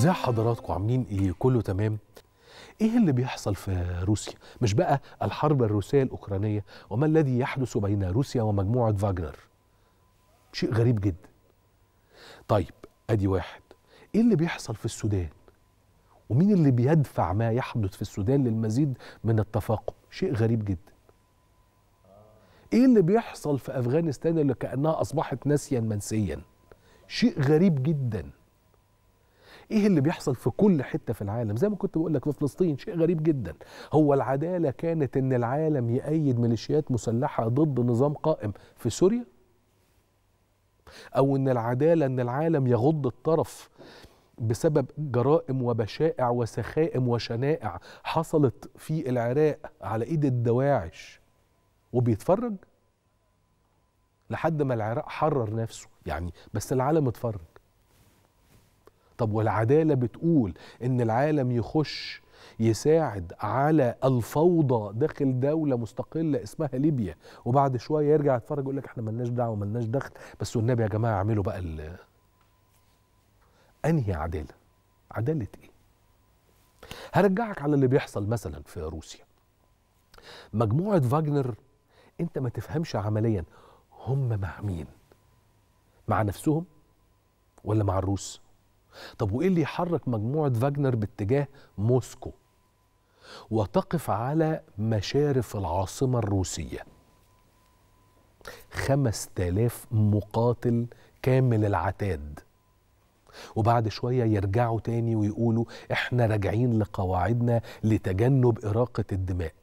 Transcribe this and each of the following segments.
ازاي حضراتكم عاملين ايه؟ كله تمام؟ ايه اللي بيحصل في روسيا؟ مش بقى الحرب الروسية الأوكرانية وما الذي يحدث بين روسيا ومجموعة فاجنر؟ شيء غريب جدا. طيب ادي واحد. ايه اللي بيحصل في السودان؟ ومين اللي بيدفع ما يحدث في السودان للمزيد من التفاقم؟ شيء غريب جدا. ايه اللي بيحصل في أفغانستان اللي كأنها أصبحت ناسيا منسيا؟ شيء غريب جدا. ايه اللي بيحصل في كل حته في العالم؟ زي ما كنت بقول لك في فلسطين، شيء غريب جدا. هو العداله كانت ان العالم يأيد ميليشيات مسلحه ضد نظام قائم في سوريا؟ او ان العداله ان العالم يغض الطرف بسبب جرائم وبشائع وسخائم وشنائع حصلت في العراق على ايد الدواعش وبيتفرج لحد ما العراق حرر نفسه يعني، بس العالم اتفرج. طب والعدالة بتقول إن العالم يخش يساعد على الفوضى داخل دولة مستقلة اسمها ليبيا، وبعد شوية يرجع يتفرج يقول لك احنا ملناش دعوة ملناش دخل، بس والنبي يا جماعة اعملوا بقى أنهي عدالة؟ عدالة إيه؟ هرجعك على اللي بيحصل مثلا في روسيا. مجموعة فاجنر أنت ما تفهمش عمليا هم مع مين؟ مع نفسهم ولا مع الروس؟ طب وإيه اللي يحرك مجموعة فاجنر باتجاه موسكو وتقف على مشارف العاصمة الروسية؟ 5000 مقاتل كامل العتاد، وبعد شوية يرجعوا تاني ويقولوا احنا راجعين لقواعدنا لتجنب إراقة الدماء.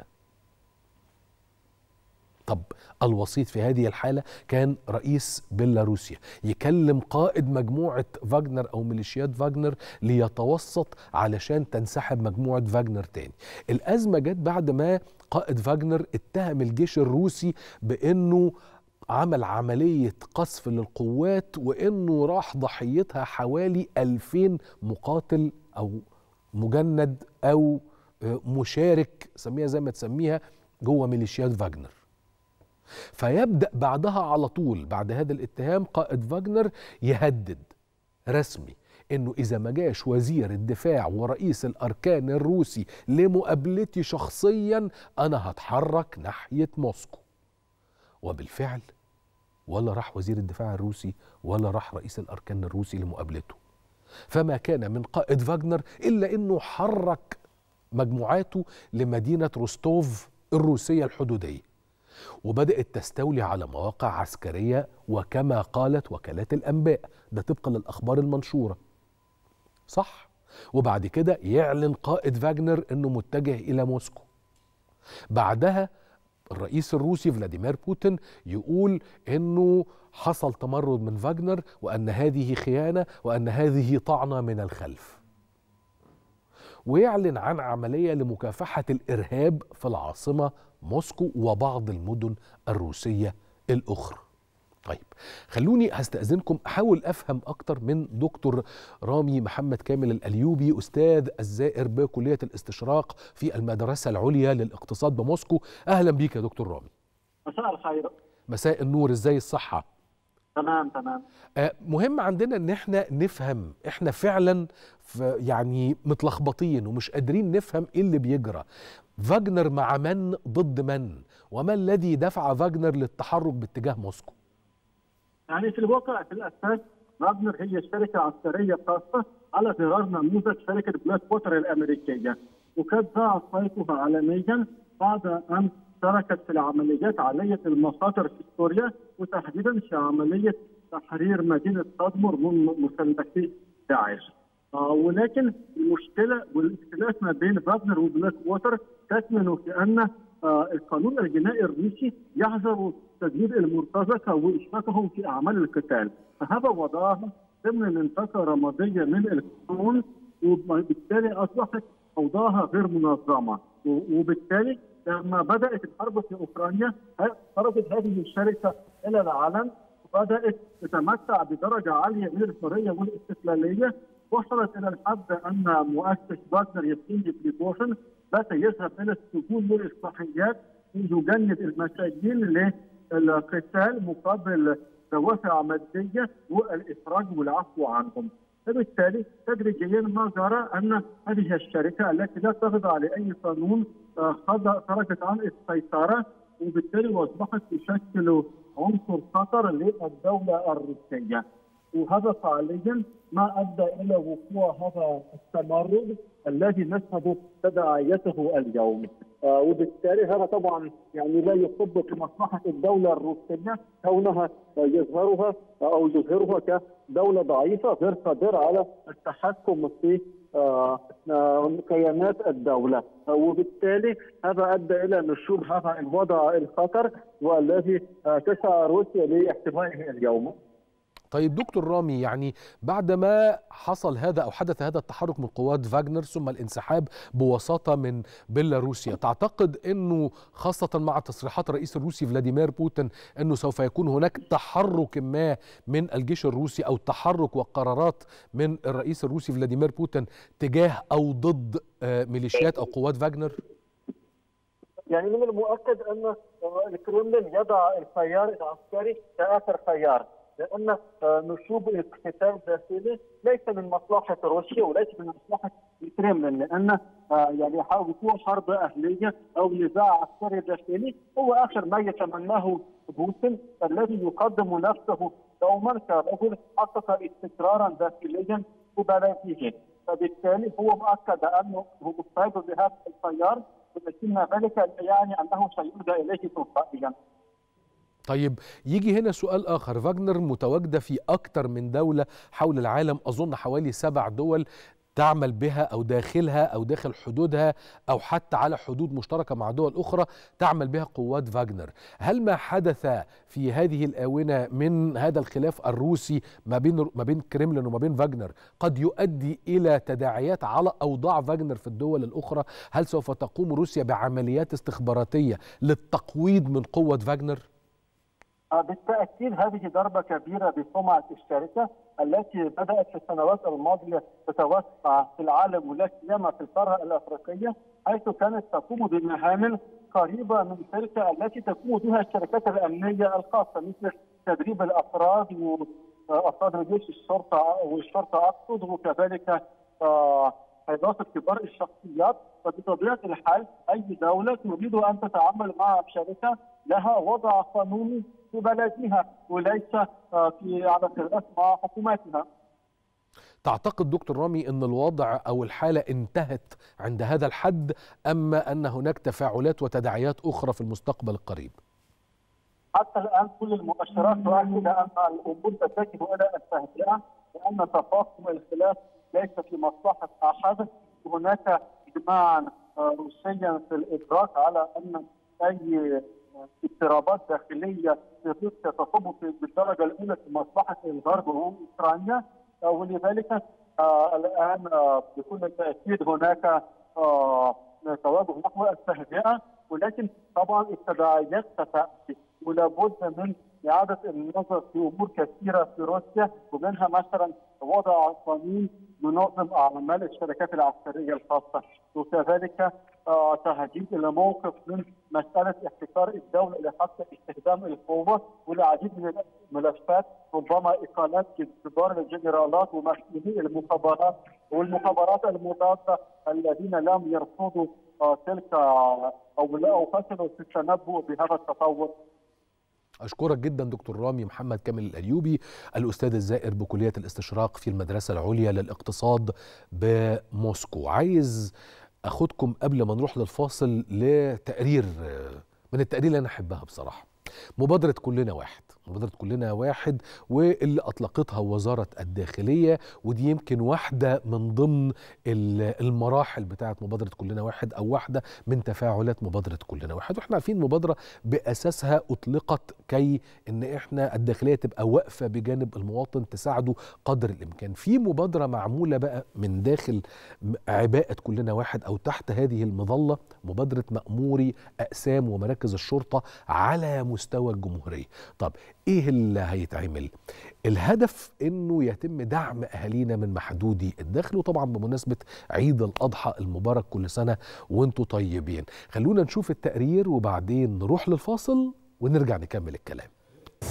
طب الوسيط في هذه الحالة كان رئيس بيلاروسيا يكلم قائد مجموعة فاجنر أو ميليشيات فاجنر ليتوسط علشان تنسحب مجموعة فاجنر تاني. الأزمة جت بعد ما قائد فاجنر اتهم الجيش الروسي بأنه عمل عملية قصف للقوات وأنه راح ضحيتها حوالي 2000 مقاتل أو مجند أو مشارك، سميها زي ما تسميها، جوه ميليشيات فاجنر. فيبدأ بعدها على طول بعد هذا الاتهام قائد فاجنر يهدد رسمي انه اذا ما جاش وزير الدفاع ورئيس الاركان الروسي لمقابلتي شخصيا انا هتحرك ناحية موسكو. وبالفعل ولا راح وزير الدفاع الروسي ولا راح رئيس الاركان الروسي لمقابلته، فما كان من قائد فاجنر الا انه حرك مجموعاته لمدينة روستوف الروسية الحدودية، وبدأت تستولي على مواقع عسكرية وكما قالت وكالات الأنباء، ده طبقا للأخبار المنشورة، صح؟ وبعد كده يعلن قائد فاجنر أنه متجه إلى موسكو. بعدها الرئيس الروسي فلاديمير بوتين يقول أنه حصل تمرد من فاجنر وأن هذه خيانة وأن هذه طعنة من الخلف، ويعلن عن عملية لمكافحة الإرهاب في العاصمة موسكو وبعض المدن الروسية الأخرى. طيب خلوني هستأذنكم أحاول أفهم أكتر من دكتور رامي محمد كامل الأليوبي، أستاذ الزائر بكلية الاستشراق في المدرسة العليا للاقتصاد بموسكو. أهلا بيك يا دكتور رامي. مساء الخير. مساء النور، إزاي الصحة؟ تمام. مهم عندنا ان احنا نفهم، احنا فعلا يعني متلخبطين ومش قادرين نفهم ايه اللي بيجرى. فاجنر مع من ضد من؟ وما الذي دفع فاجنر للتحرك باتجاه موسكو؟ يعني في الواقع في الاساس فاجنر هي شركه عسكريه خاصه على غرار نموذج شركه بلاك ووتر الامريكيه، وقد ضاعت صيتها عالميا بعد ان شاركت في العمليات عاليه المخاطر في سوريا، وتحديدا في عمليه تحرير مدينه تدمر من مسلحي داعش. ولكن المشكله والاختلاف ما بين فاجنر وبلاك ووتر تكمن في ان القانون الجنائي الروسي يحظر تجنيد المرتزقه واشراكهم في اعمال القتال، فهذا وضعها ضمن منطقه رماديه من القانون، وبالتالي اصبحت اوضاعها غير منظمه، وبالتالي لما بدات الحرب في اوكرانيا خرجت هذه الشركه الى العلن وبدات تتمتع بدرجه عاليه من الحريه والاستقلاليه، وصلت الى الحد ان مؤسس فاجنر يفغيني بريغوجين بات يذهب الى السجون والاصلاحيات ليجند المساجين للقتال مقابل دوافع ماديه والافراج والعفو عنهم. فبالتالي تدريجيا ما جرى أن هذه الشركة التي لا تخضع لأي قانون خرجت عن السيطرة، وبالتالي أصبحت تشكل عنصر خطر للدولة الروسية. وهذا فعليا ما ادى الى وقوع هذا التمرد الذي نشهد تداعياته اليوم. وبالتالي هذا طبعا يعني لا يصب في مصلحه الدوله الروسيه كونها يظهرها كدوله ضعيفه غير قادره على التحكم في كيانات الدوله، وبالتالي هذا ادى الى نشوب هذا الوضع الخطر والذي تسعى روسيا لاحتوائه اليوم. طيب دكتور رامي، يعني بعد ما حصل هذا أو حدث هذا التحرك من قوات فاغنر ثم الانسحاب بوساطة من بيلاروسيا، تعتقد أنه خاصة مع تصريحات الرئيس الروسي فلاديمير بوتين أنه سوف يكون هناك تحرك ما من الجيش الروسي أو تحرك وقرارات من الرئيس الروسي فلاديمير بوتين تجاه أو ضد ميليشيات أو قوات فاغنر؟ يعني من المؤكد أن الكرملين يضع الخيار العسكري كآخر خيار، لأن نشوب القتال الداخلي ليس من مصلحة روسيا وليس من مصلحة الكرملين، لأن يعني وقوع حرب أهلية أو نزاع عسكري داخلي هو آخر ما يتمناه بوتين الذي يقدم نفسه دوما كرجل حقق استقرارا داخليا في بلده، فبالتالي هو مؤكد أنه مستعد لهذا الخيار، ولكن ذلك يعني أنه سيلجأ إليه تلقائيا. طيب يجي هنا سؤال آخر، فاغنر متواجدة في أكثر من دولة حول العالم، أظن حوالي 7 دول تعمل بها أو داخلها أو داخل حدودها أو حتى على حدود مشتركة مع دول أخرى تعمل بها قوات فاغنر. هل ما حدث في هذه الآونة من هذا الخلاف الروسي ما بين كريملين وما بين فاغنر قد يؤدي إلى تداعيات على أوضاع فاغنر في الدول الأخرى؟ هل سوف تقوم روسيا بعمليات استخباراتية للتقويض من قوة فاغنر؟ بالتأكيد هذه ضربة كبيرة بسمعة الشركة التي بدأت في السنوات الماضية تتوسع في العالم ولا سيما في القارة الأفريقية، حيث كانت تقوم بمهام قريبة من تلك التي تقوم بها الشركات الأمنية الخاصة، مثل تدريب الأفراد وأفراد جيش الشرطة والشرطة أقصد، وكذلك إضافة كبار الشخصيات. فبطبيعة الحال أي دولة تريد أن تتعامل مع شركة لها وضع قانوني في بلدها وليس على خلاف مع حكوماتها. تعتقد دكتور رامي أن الوضع أو الحالة انتهت عند هذا الحد، أم أن هناك تفاعلات وتداعيات أخرى في المستقبل القريب؟ حتى الآن كل المؤشرات تؤكد أن الأمور تتجه إلى التهدئة، لأن تفاقم الخلاف ليس في مصلحة أحد. هناك إجماعا روسيا في الإدراك على أن أي اضطرابات داخلية في روسيا تصب بالدرجة الأولى في مصلحة الغرب وأوكرانيا، ولذلك الآن بكل تأكيد هناك توجه نحو التهدئة، ولكن طبعا التداعيات ستأتي ولابد من إعادة النظر في أمور كثيرة في روسيا، ومنها مثلا وضع قانون ينظم أعمال الشركات العسكرية الخاصة، وكذلك تهديد الموقف من مسألة احتكار الدولة إلى حتى استخدام القوة، والعديد من الملفات، ربما إقالات كبار الجنرالات ومسؤولي المخابرات والمخابرات المضادة الذين لم يرفضوا تلك أو فشلوا في التنبؤ بهذا التطور. أشكرك جدا دكتور رامي محمد كامل الأيوبي، الأستاذ الزائر بكلية الاستشراق في المدرسة العليا للاقتصاد بموسكو. عايز أخدكم قبل ما نروح للفاصل لتقرير من التقارير اللي أنا أحبها بصراحة. مبادرة كلنا واحد، مبادرة كلنا واحد واللي أطلقتها وزارة الداخلية، ودي يمكن واحدة من ضمن المراحل بتاعة مبادرة كلنا واحد أو واحدة من تفاعلات مبادرة كلنا واحد. وإحنا عارفين مبادرة بأساسها أطلقت كي إن إحنا الداخلية تبقى واقفة بجانب المواطن تساعده قدر الإمكان. في مبادرة معمولة بقى من داخل عباءة كلنا واحد أو تحت هذه المظلة، مبادرة مأموري أقسام ومراكز الشرطة على مستوى الجمهورية. طب ايه اللي هيتعمل؟ الهدف انه يتم دعم اهالينا من محدودي الدخل، وطبعا بمناسبة عيد الاضحى المبارك كل سنة وانتم طيبين. خلونا نشوف التقرير وبعدين نروح للفاصل ونرجع نكمل الكلام.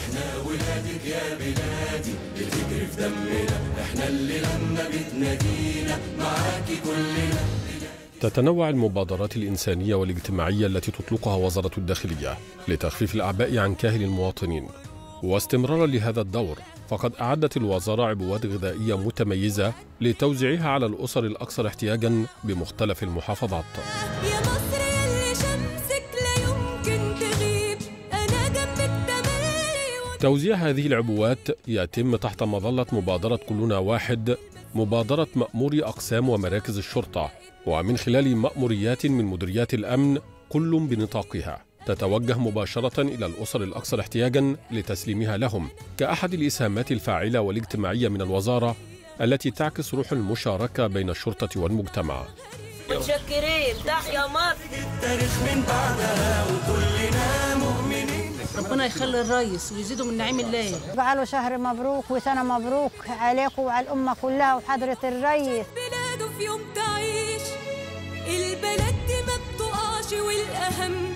احنا ولادك يا بلادي، بتجري في دمنا، احنا اللي لما بتنادينا معاكي كلنا. تتنوع المبادرات الإنسانية والاجتماعية التي تطلقها وزارة الداخلية لتخفيف الأعباء عن كاهل المواطنين. واستمرارا لهذا الدور، فقد أعدت الوزارة عبوات غذائية متميزة لتوزيعها على الأسر الأكثر احتياجا بمختلف المحافظات. يا مصر يلي شمسك لا يمكن تغيب، أنا جنبك تملي. توزيع هذه العبوات يتم تحت مظلة مبادرة كلنا واحد، مبادرة مأموري أقسام ومراكز الشرطة، ومن خلال مأموريات من مديريات الأمن كل بنطاقها تتوجه مباشرة إلى الأسر الأكثر احتياجاً لتسليمها لهم كأحد الإسهامات الفاعلة والاجتماعية من الوزارة التي تعكس روح المشاركة بين الشرطة والمجتمع. متشكرين، تحيا مصر. التاريخ من بعدها وكلنا مؤمنين. ربنا يخلي الرئيس ويزيده من نعيم الله. اجعله شهر مبروك وسنة مبروك عليكم وعلى الأمة كلها وحضرة الرئيس. بلاده في يوم تعيش، البلد دي ما بتقعش، والأهم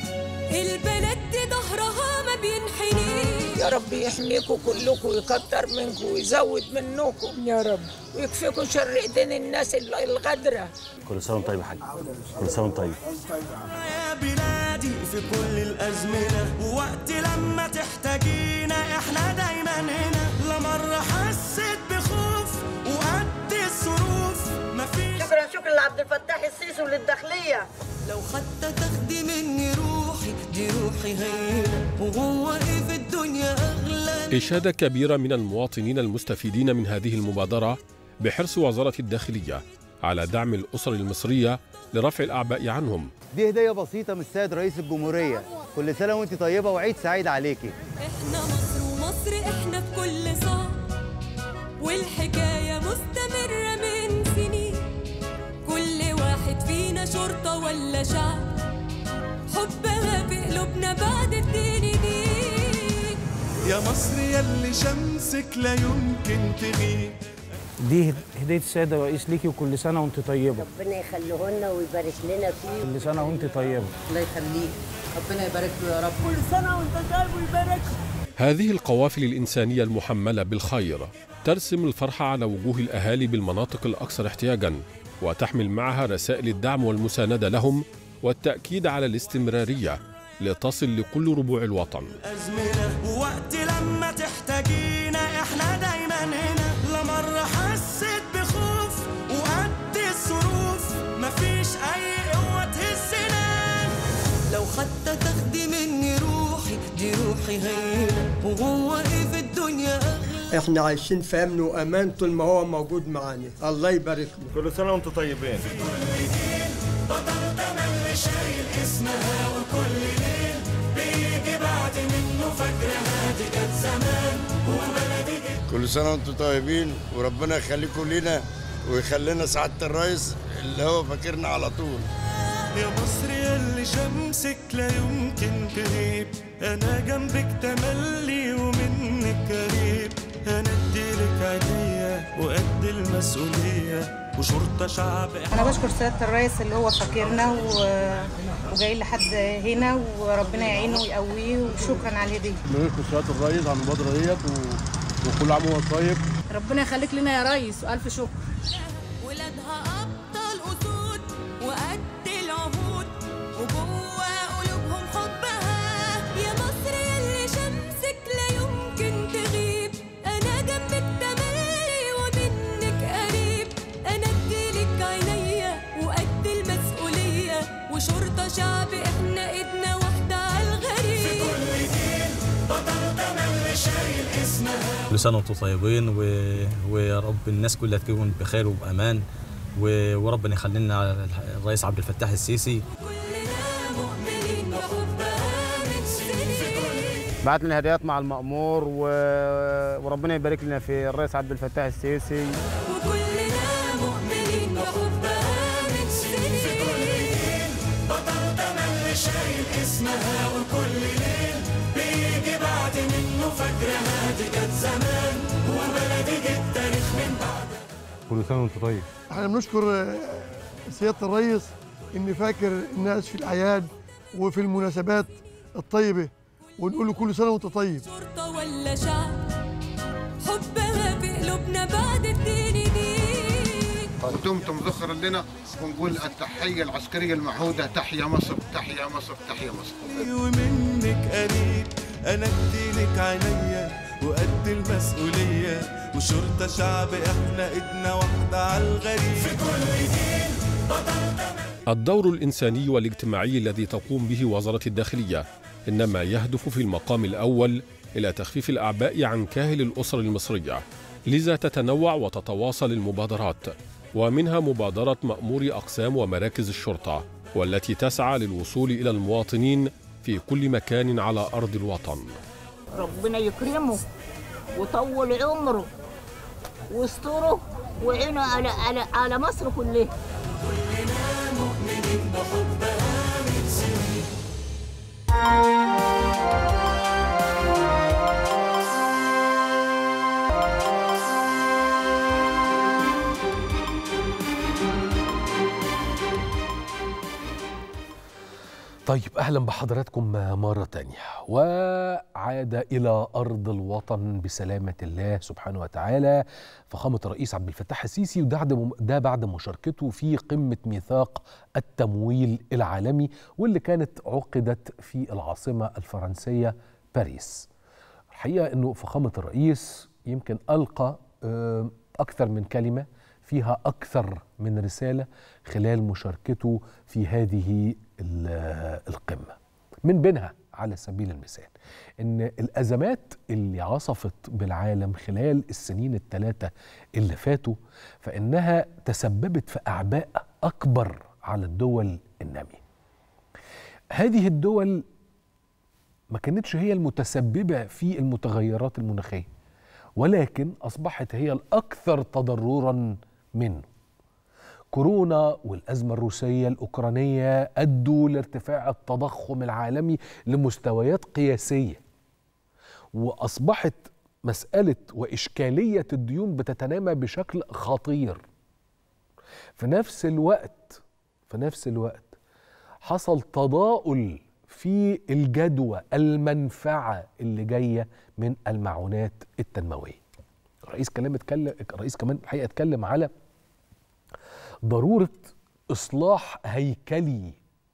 البلد دي ظهرها ما بينحنيش. يا رب يحميكم كلكم ويكتر منكم ويزود منكم يا رب، ويكفيكم شر ايدين الناس الغدرة. كل سنة وانت طيب يا حاج، كل سنة وانت طيب. يا بلادي في كل الأزمنة، ووقت لما تحتاجينا احنا دايما هنا. لا مرة حسيت بخوف وقد الظروف مفيش. شكرا لعبد الفتاح السيسي وللداخلية. لو حتى تاخدي مني روحي، دي روحي هينة، وهو ايه في الدنيا أغلى. إشادة كبيرة من المواطنين المستفيدين من هذه المبادرة بحرص وزارة الداخلية على دعم الأسر المصرية لرفع الأعباء عنهم. دي هدية بسيطة من السيد رئيس الجمهورية، كل سنة وانت طيبة وعيد سعيد عليكي. احنا مصر ومصر احنا في كل صعب، والحكاية مستمرة من سنين. كل واحد فينا شرطة ولا شعب، حبها في قلوبنا بعد الدين دي. يا مصر يلي شمسك لا يمكن تغيب. دي هدية السيد الرئيس ليكي وكل سنة وانت طيبة. ربنا يخليهولنا ويبارك لنا فيه. كل سنة وانت طيبة. الله يخليك، ربنا يبارك له يا رب. كل سنة وانت طيب ويبارك. هذه القوافل الإنسانية المحملة بالخير ترسم الفرحة على وجوه الأهالي بالمناطق الأكثر احتياجاً، وتحمل معها رسائل الدعم والمساندة لهم والتأكيد على الاستمرارية لتصل لكل ربوع الوطن. أزمنة ووقت لما تحتاجينا احنا دايما هنا. لا مرة حسيت بخوف وقد الظروف مفيش أي قوة تهزنا. لو حتى تاخدي مني روحي، دي روحي هينة، وهو ايه في الدنيا أغلى. احنا عايشين في امن وامان طول ما هو موجود معانا. الله يبارك له. كل سنة وانتم طيبين. في كل جيل بطل تملي شايل اسمها، وكل ليل بيجي بعد منه فاكرها دي كانت زمان وبلدي. كل سنة وانتم طيبين وربنا يخليكم لينا ويخلينا سعادة الرئيس اللي هو فاكرنا على طول. يا مصر يلي شمسك لا يمكن تغيب، أنا جنبك تملي ومنك قريب. أنا اديلك عينيا وقد المسؤولية وشرطة شعب. أنا بشكر سيادة الرئيس اللي هو فاكرنا وجاي لحد هنا، وربنا يعينه ويقويه، وشكرا على الهدية. بنشكر سيادة الرئيس على المبادرة ديت وكل عام وهو طيب. ربنا يخليك لنا يا ريس وألف شكر. ولادها أبطال أسود وقد العهود، وجوه قلوبهم حبها. يا مصر يلي شمسك لا يمكن تغيب، أنا جنبك تملي ومنك قريب. أنا اديلك عينيا وقد المسؤولية، وشرطة شعب احنا ايدنا واحدة على الغريب. في كل جيل بطل تملي شايل اسمها. كل سنة وانتم طيبين، ويا رب الناس كلها تكون بخير وبأمان، وربنا يخلي لنا الرئيس عبد الفتاح السيسي. كلنا مؤمنين بحبها من سنين. بعت لنا هدايات مع المأمور وربنا يبارك لنا في الرئيس عبد الفتاح السيسي. وكلنا مؤمنين بحبها من سنين. في كل جيل بطل تملي شايل اسمها، وكل ليل بيجي بعد منه فاكرها دي كانت زمان وبلدي جه التاريخ من بعد. كل سنة وانتم طيب. احنا بنشكر سيادة الرئيس إن فاكر الناس في الأعياد وفي المناسبات الطيبة، ونقول له كل سنه وانت طيب. شرطة ولا شعب حبها في قلوبنا بعد الدين دي. ودمتم ذخرا لنا، ونقول التحية العسكرية المعهودة، تحيا مصر تحيا مصر تحيا مصر. ومنك قريب أنا اديلك عينيا وقد المسؤولية، وشرطة شعب احنا ايدنا واحدة على الغريب. في كل جيل بطل. الدور الإنساني والاجتماعي الذي تقوم به وزارة الداخلية إنما يهدف في المقام الأول إلى تخفيف الأعباء عن كاهل الأسر المصرية، لذا تتنوع وتتواصل المبادرات، ومنها مبادرة مأموري أقسام ومراكز الشرطة، والتي تسعى للوصول إلى المواطنين في كل مكان على أرض الوطن. ربنا يكرمه وطول عمره ويستره وعينه على مصر كلها. كلنا مؤمنين بحبها من سنين. طيب أهلا بحضراتكم مرة تانية، وعاد إلى أرض الوطن بسلامة الله سبحانه وتعالى فخامة الرئيس عبد الفتاح السيسي، وده بعد مشاركته في قمة ميثاق التمويل العالمي واللي كانت عقدت في العاصمة الفرنسية باريس. الحقيقة أنه فخامة الرئيس يمكن ألقى أكثر من كلمة فيها أكثر من رسالة خلال مشاركته في هذه القمة، من بينها على سبيل المثال إن الأزمات اللي عصفت بالعالم خلال السنين الثلاثة اللي فاتوا فإنها تسببت في أعباء أكبر على الدول النامية. هذه الدول ما كانتش هي المتسببة في المتغيرات المناخية، ولكن أصبحت هي الأكثر تضرراً منه. كورونا والأزمة الروسية الأوكرانية أدوا لارتفاع التضخم العالمي لمستويات قياسية، وأصبحت مسألة وإشكالية الديون بتتنامى بشكل خطير. في نفس الوقت حصل تضاؤل في الجدوى المنفعة اللي جاية من المعونات التنموية. الرئيس كمان الحقيقة اتكلم على ضرورة إصلاح هيكلي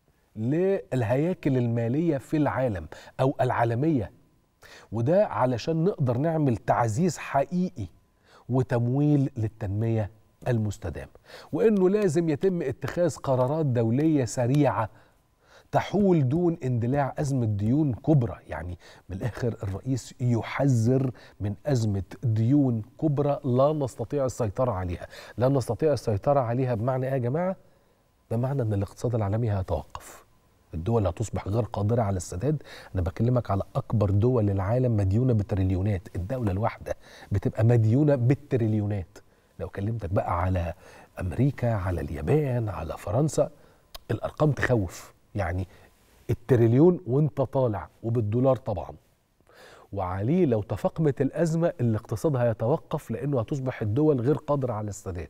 للهياكل المالية في العالم أو العالمية، وده علشان نقدر نعمل تعزيز حقيقي وتمويل للتنمية المستدامة، وإنه لازم يتم اتخاذ قرارات دولية سريعة تحول دون اندلاع أزمة ديون كبرى. يعني من الآخر الرئيس يحذر من أزمة ديون كبرى لا نستطيع السيطرة عليها. لا نستطيع السيطرة عليها بمعنى إيه يا جماعة؟ بمعنى أن الاقتصاد العالمي هيتوقف، الدول هتصبح غير قادرة على السداد. أنا بكلمك على أكبر دول العالم مديونة بالتريليونات، الدولة الواحدة بتبقى مديونة بالتريليونات. لو كلمتك بقى على أمريكا، على اليابان، على فرنسا، الأرقام تخوف. يعني التريليون وانت طالع وبالدولار طبعا، وعليه لو تفاقمت الأزمة الاقتصاد هيتوقف لأنه هتصبح الدول غير قادرة على السداد.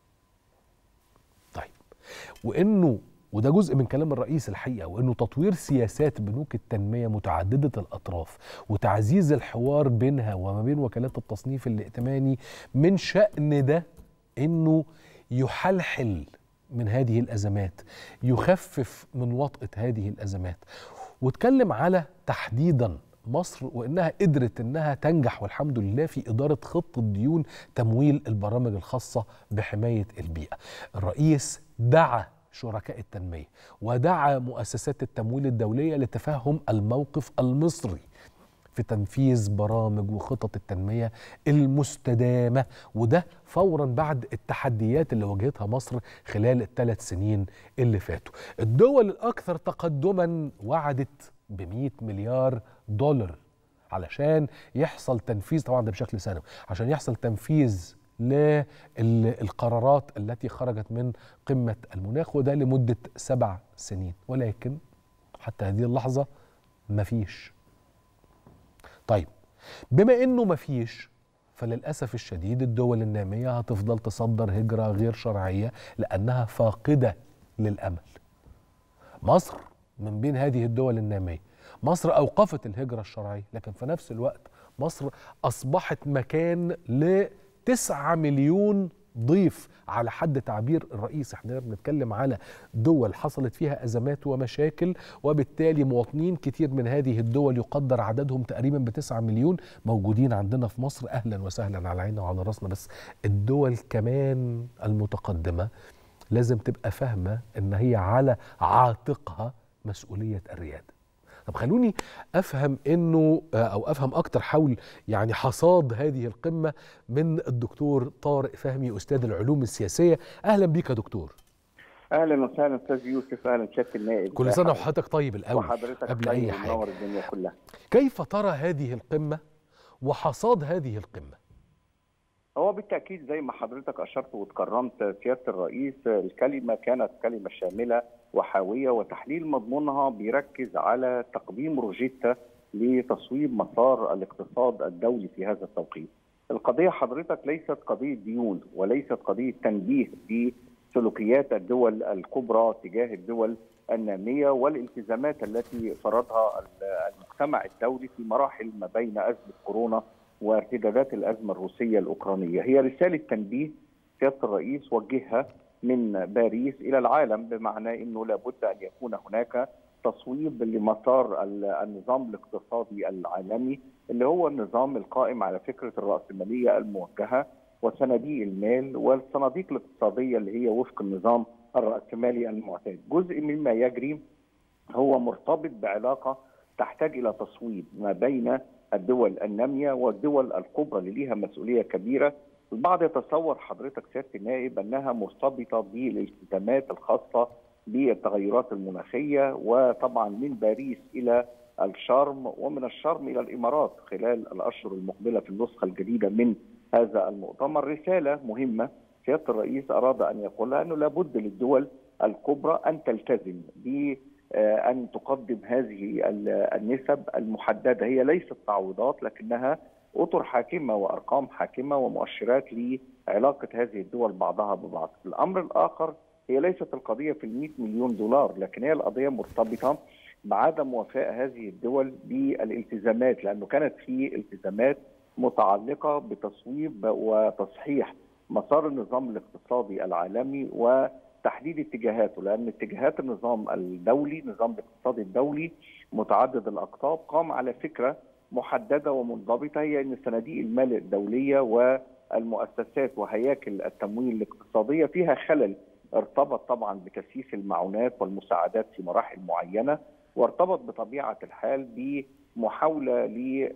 طيب، وده جزء من كلام الرئيس الحقيقة، وإنه تطوير سياسات بنوك التنمية متعددة الأطراف وتعزيز الحوار بينها وما بين وكالات التصنيف الائتماني من شأن ده إنه يحلحل من هذه الأزمات، يخفف من وطأة هذه الأزمات. واتكلم على تحديدا مصر وإنها قدرت إنها تنجح والحمد لله في إدارة خطة ديون تمويل البرامج الخاصة بحماية البيئة. الرئيس دعا شركاء التنمية ودعا مؤسسات التمويل الدولية لتفهم الموقف المصري في تنفيذ برامج وخطط التنمية المستدامة، وده فورا بعد التحديات اللي واجهتها مصر خلال ال3 سنين اللي فاتوا. الدول الأكثر تقدما وعدت ب100 مليار دولار علشان يحصل تنفيذ، طبعا ده بشكل سنوي، عشان يحصل تنفيذ للقرارات التي خرجت من قمة المناخ، وده لمدة 7 سنين، ولكن حتى هذه اللحظة مفيش. طيب، بما انه مفيش، فللأسف الشديد الدول النامية هتفضل تصدر هجرة غير شرعية لأنها فاقدة للأمل. مصر من بين هذه الدول النامية. مصر أوقفت الهجرة الشرعية، لكن في نفس الوقت مصر أصبحت مكان ل9 مليون ضيف على حد تعبير الرئيس. احنا بنتكلم على دول حصلت فيها أزمات ومشاكل، وبالتالي مواطنين كتير من هذه الدول يقدر عددهم تقريبا ب9 مليون موجودين عندنا في مصر. أهلا وسهلا على عيننا وعلى راسنا، بس الدول كمان المتقدمة لازم تبقى فاهمة ان هي على عاتقها مسؤولية الريادة. طب خلوني افهم انه او افهم اكتر حول يعني حصاد هذه القمة من الدكتور طارق فهمي استاذ العلوم السياسية. اهلا بيك يا دكتور. اهلا وسهلا استاذ يوسف، اهلا سيادة النائب. كل سنة وحضرتك طيب الاول وحضرتك قبل اي حاجة. منور الدنيا كلها. كيف ترى هذه القمة وحصاد هذه القمة؟ هو بالتأكيد زي ما حضرتك أشرت وتكرمت سيادة الرئيس، الكلمة كانت كلمة شاملة وحاوية، وتحليل مضمونها بيركز على تقديم روجيتا لتصويب مسار الاقتصاد الدولي في هذا التوقيت. القضية حضرتك ليست قضية ديون وليست قضية تنبيه بسلوكيات الدول الكبرى تجاه الدول النامية والالتزامات التي فرضها المجتمع الدولي في مراحل ما بين أزمة كورونا وارتدادات الأزمة الروسية الأوكرانية. هي رسالة تنبيه سيادة الرئيس وجهها من باريس إلى العالم، بمعنى أنه لابد أن يكون هناك تصويب لمسار النظام الاقتصادي العالمي اللي هو النظام القائم على فكرة الرأسمالية الموجهة وصناديق المال والصناديق الاقتصادية اللي هي وفق النظام الرأسمالي المعتاد. جزء مما يجري هو مرتبط بعلاقة تحتاج إلى تصويب ما بين الدول النامية والدول الكبرى اللي ليها مسؤولية كبيرة. البعض يتصور حضرتك سيادة النائب أنها مرتبطة بالالتزامات الخاصة بالتغيرات المناخية، وطبعا من باريس إلى الشرم ومن الشرم إلى الإمارات خلال الأشهر المقبلة في النسخة الجديدة من هذا المؤتمر. رسالة مهمة سيادة الرئيس أراد أن يقولها أنه لابد للدول الكبرى أن تلتزم أن تقدم هذه النسب المحددة. هي ليست تعويضات لكنها أطر حاكمة وأرقام حاكمة ومؤشرات لعلاقة هذه الدول بعضها ببعض. الأمر الآخر هي ليست القضية في 100 مليون دولار، لكن هي القضية مرتبطة بعدم وفاء هذه الدول بالالتزامات، لأنه كانت في التزامات متعلقة بتصويب وتصحيح مسار النظام الاقتصادي العالمي وتحديد اتجاهاته، لأن اتجاهات النظام الدولي نظام الاقتصاد الدولي متعدد الأقطاب قام على فكرة محددة ومنضبطة، هي أن صناديق المال الدولية والمؤسسات وهياكل التمويل الاقتصادية فيها خلل ارتبط طبعا بتسييس المعونات والمساعدات في مراحل معينة، وارتبط بطبيعة الحال بمحاولة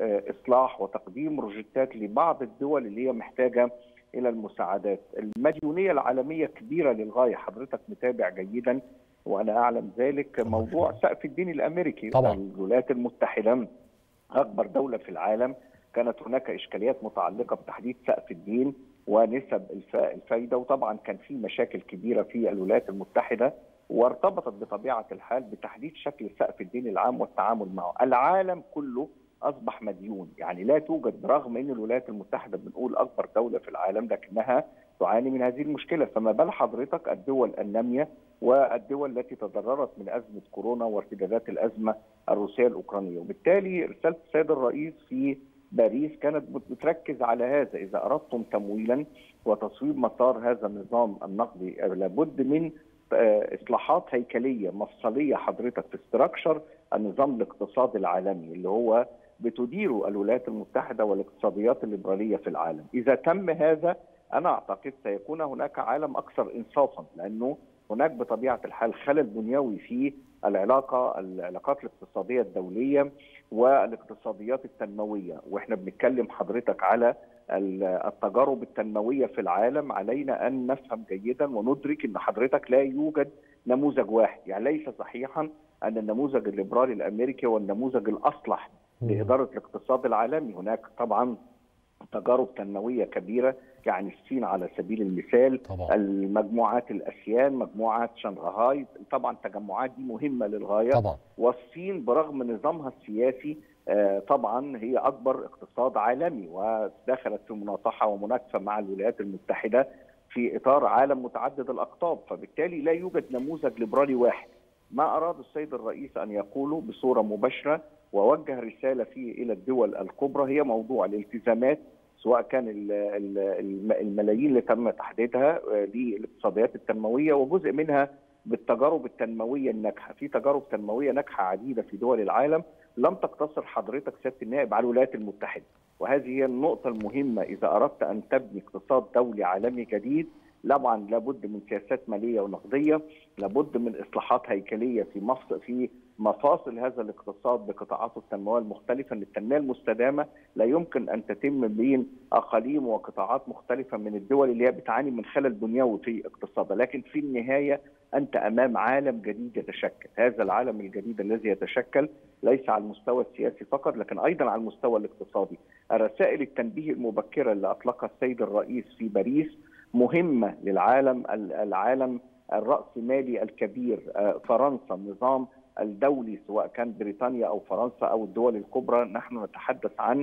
لإصلاح وتقديم روجيتات لبعض الدول اللي هي محتاجة إلى المساعدات. المديونية العالمية كبيرة للغاية، حضرتك متابع جيدا وأنا أعلم ذلك. موضوع سقف الدين الأمريكي طبعا. الولايات المتحدة أكبر دولة في العالم، كانت هناك إشكاليات متعلقة بتحديد سقف الدين ونسب الفايدة، وطبعا كان في مشاكل كبيرة في الولايات المتحدة وارتبطت بطبيعة الحال بتحديد شكل سقف الدين العام والتعامل معه. العالم كله أصبح مديون، يعني لا توجد، برغم أن الولايات المتحدة بنقول أكبر دولة في العالم لكنها تعاني من هذه المشكلة، فما بال حضرتك الدول النامية والدول التي تضررت من أزمة كورونا وارتدادات الأزمة الروسية الأوكرانية. وبالتالي رسالة السيد الرئيس في باريس كانت بتركز على هذا، إذا أردتم تمويلا وتصويب مسار هذا النظام النقدي لابد من إصلاحات هيكلية مفصلية حضرتك في استراكشر النظام الاقتصادي العالمي اللي هو بتديره الولايات المتحدة والاقتصاديات الليبرالية في العالم. إذا تم هذا أنا أعتقد سيكون هناك عالم أكثر إنصافا، لأنه هناك بطبيعة الحال خلل بنيوي في العلاقات الاقتصادية الدولية والاقتصاديات التنموية، وإحنا بنتكلم حضرتك على التجارب التنموية في العالم. علينا أن نفهم جيدا وندرك أن حضرتك لا يوجد نموذج واحد، يعني ليس صحيحا أن النموذج الليبرالي الأمريكي هو النموذج الأصلح لإدارة الاقتصاد العالمي. هناك طبعا تجارب تنموية كبيرة، يعني الصين على سبيل المثال طبعا. المجموعات الأسيان، مجموعات شنغهاي، طبعا التجمعات دي مهمة للغاية طبعا. والصين برغم نظامها السياسي طبعا هي أكبر اقتصاد عالمي ودخلت في مناطحة ومناكفة مع الولايات المتحدة في إطار عالم متعدد الأقطاب، فبالتالي لا يوجد نموذج ليبرالي واحد. ما أراد السيد الرئيس أن يقوله بصورة مباشرة ووجه رسالة فيه إلى الدول الكبرى هي موضوع الالتزامات، سواء كان الملايين اللي تم تحديدها للاقتصاديات التنموية وجزء منها بالتجارب التنموية الناجحة. في تجارب تنموية ناجحة عديدة في دول العالم لم تقتصر حضرتك سيادة النائب على الولايات المتحدة، وهذه هي النقطة المهمة. إذا أردت أن تبني اقتصاد دولي عالمي جديد طبعا لابد من سياسات مالية ونقدية، لابد من إصلاحات هيكلية في مفاصل هذا الاقتصاد بقطاعاته التنموية المختلفة. ان التنمية المستدامة لا يمكن أن تتم بين أقاليم وقطاعات مختلفة من الدول اللي هي بتعاني من خلل بنيوي في اقتصادها، لكن في النهاية أنت أمام عالم جديد يتشكل. هذا العالم الجديد الذي يتشكل ليس على المستوى السياسي فقط لكن أيضا على المستوى الاقتصادي. الرسائل التنبيه المبكرة اللي أطلقها السيد الرئيس في باريس مهمة للعالم، العالم الرأسمالي الكبير. فرنسا، النظام الدولي سواء كان بريطانيا أو فرنسا أو الدول الكبرى، نحن نتحدث عن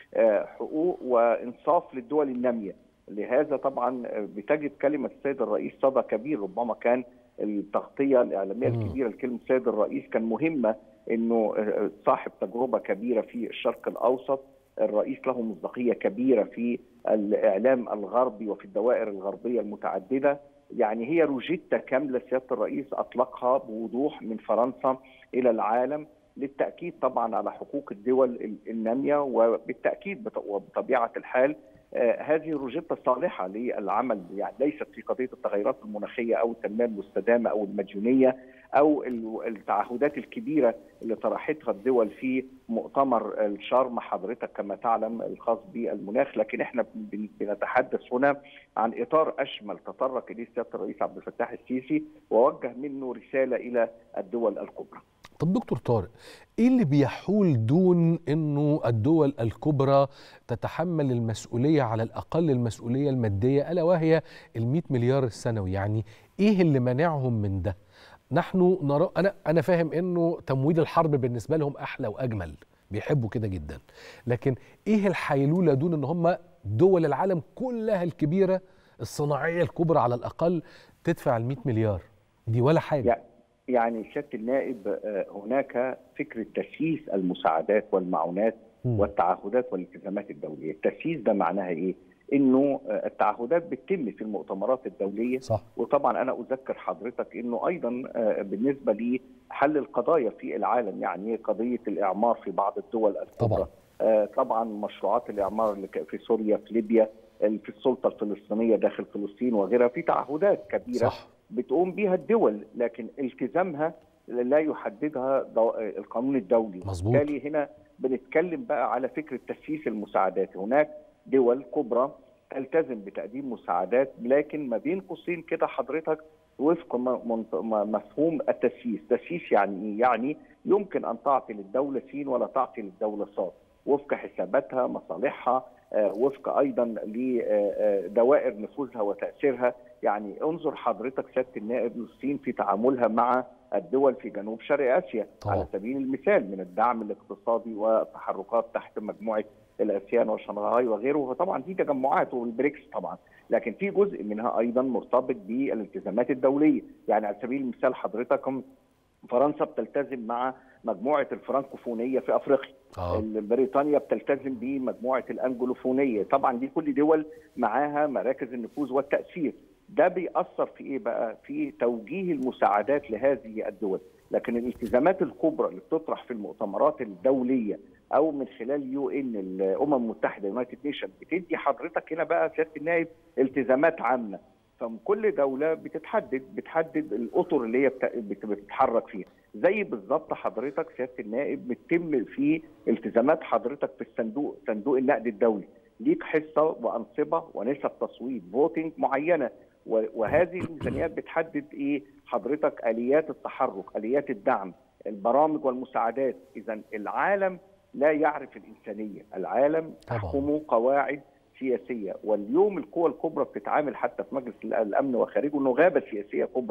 حقوق وإنصاف للدول النامية. لهذا طبعا بتجد كلمة السيد الرئيس صدى كبير. ربما كان التغطية الإعلامية الكبيرة لكلمة السيد الرئيس كان مهمة، إنه صاحب تجربة كبيرة في الشرق الأوسط، الرئيس له مصداقية كبيرة في الإعلام الغربي وفي الدوائر الغربية المتعددة. يعني هي روجيتا كاملة سيادة الرئيس أطلقها بوضوح من فرنسا إلى العالم للتأكيد طبعا على حقوق الدول النامية، وبالتأكيد وبطبيعة الحال هذه روجيتا صالحة للعمل، يعني ليست في قضية التغيرات المناخية أو التنمية المستدامة أو المديونية أو التعهدات الكبيرة اللي طرحتها الدول في مؤتمر الشرم حضرتك كما تعلم الخاص بالمناخ، لكن احنا بنتحدث هنا عن إطار أشمل تطرق إليه سيادة الرئيس عبد الفتاح السيسي ووجه منه رسالة إلى الدول الكبرى. طب دكتور طارق، ايه اللي بيحول دون انه الدول الكبرى تتحمل المسؤولية، على الأقل المسؤولية المادية، ألا وهي ال100 مليار السنوي؟ يعني ايه اللي منعهم من ده؟ نحن نرى، أنا فاهم إنه تمويل الحرب بالنسبة لهم أحلى وأجمل، بيحبوا كده جدا، لكن إيه الحيلولة دون إن هم دول العالم كلها الكبيرة الصناعية الكبرى على الأقل تدفع ال100 مليار دي ولا حاجة؟ يعني سيادة النائب هناك فكرة تسييس المساعدات والمعونات والتعهدات والالتزامات الدولية. التسييس ده معناها إيه؟ انه التعهدات بتتم في المؤتمرات الدوليه صح. وطبعا انا اذكر حضرتك انه ايضا بالنسبه لحل القضايا في العالم، يعني قضيه الاعمار في بعض الدول الكبرى، طبعا مشروعات الاعمار اللي في سوريا، في ليبيا، في السلطه الفلسطينيه داخل فلسطين وغيرها، في تعهدات كبيره صح. بتقوم بها الدول لكن التزامها لا يحددها القانون الدولي. بالتالي هنا بنتكلم بقى على فكره تسييس المساعدات. هناك دول كبرى تلتزم بتقديم مساعدات لكن ما بين قوسين كده حضرتك وفق مفهوم التسييس. تسييس يعني يعني يمكن ان تعطي للدوله س ولا تعطي للدوله ص وفق حساباتها، مصالحها، وفق ايضا لدوائر نفوذها وتاثيرها. يعني انظر حضرتك سياده النائب الصين في تعاملها مع الدول في جنوب شرق اسيا على سبيل المثال من الدعم الاقتصادي والتحركات تحت مجموعه الاسيان وشنغهاي وغيره، وطبعا دي تجمعات والبريكس طبعا، لكن في جزء منها ايضا مرتبط بالالتزامات الدوليه. يعني على سبيل المثال حضرتك فرنسا بتلتزم مع مجموعه الفرنكوفونيه في افريقيا، بريطانيا بتلتزم بمجموعه الانجلوفونيه، طبعا دي كل دول معاها مراكز النفوذ والتاثير. ده بيأثر في ايه بقى؟ في توجيه المساعدات لهذه الدول، لكن الالتزامات الكبرى اللي بتطرح في المؤتمرات الدوليه او من خلال UN الامم المتحده يونايتد نيشن بتدي حضرتك هنا بقى سياده النائب التزامات عامه، فكل دوله بتحدد الاطر اللي هي بتتحرك فيها. زي بالظبط حضرتك سياده النائب بتتم في التزامات حضرتك في صندوق النقد الدولي، ليك حصه وانصبه ونسب تصويت فوتنج معينه، وهذه الميزانيات بتحدد ايه حضرتك؟ اليات التحرك، اليات الدعم، البرامج والمساعدات. اذا العالم لا يعرف الإنسانية، العالم تحكمه قواعد سياسية، واليوم القوى الكبرى بتتعامل حتى في مجلس الأمن وخارجه انه غابة سياسية كبرى،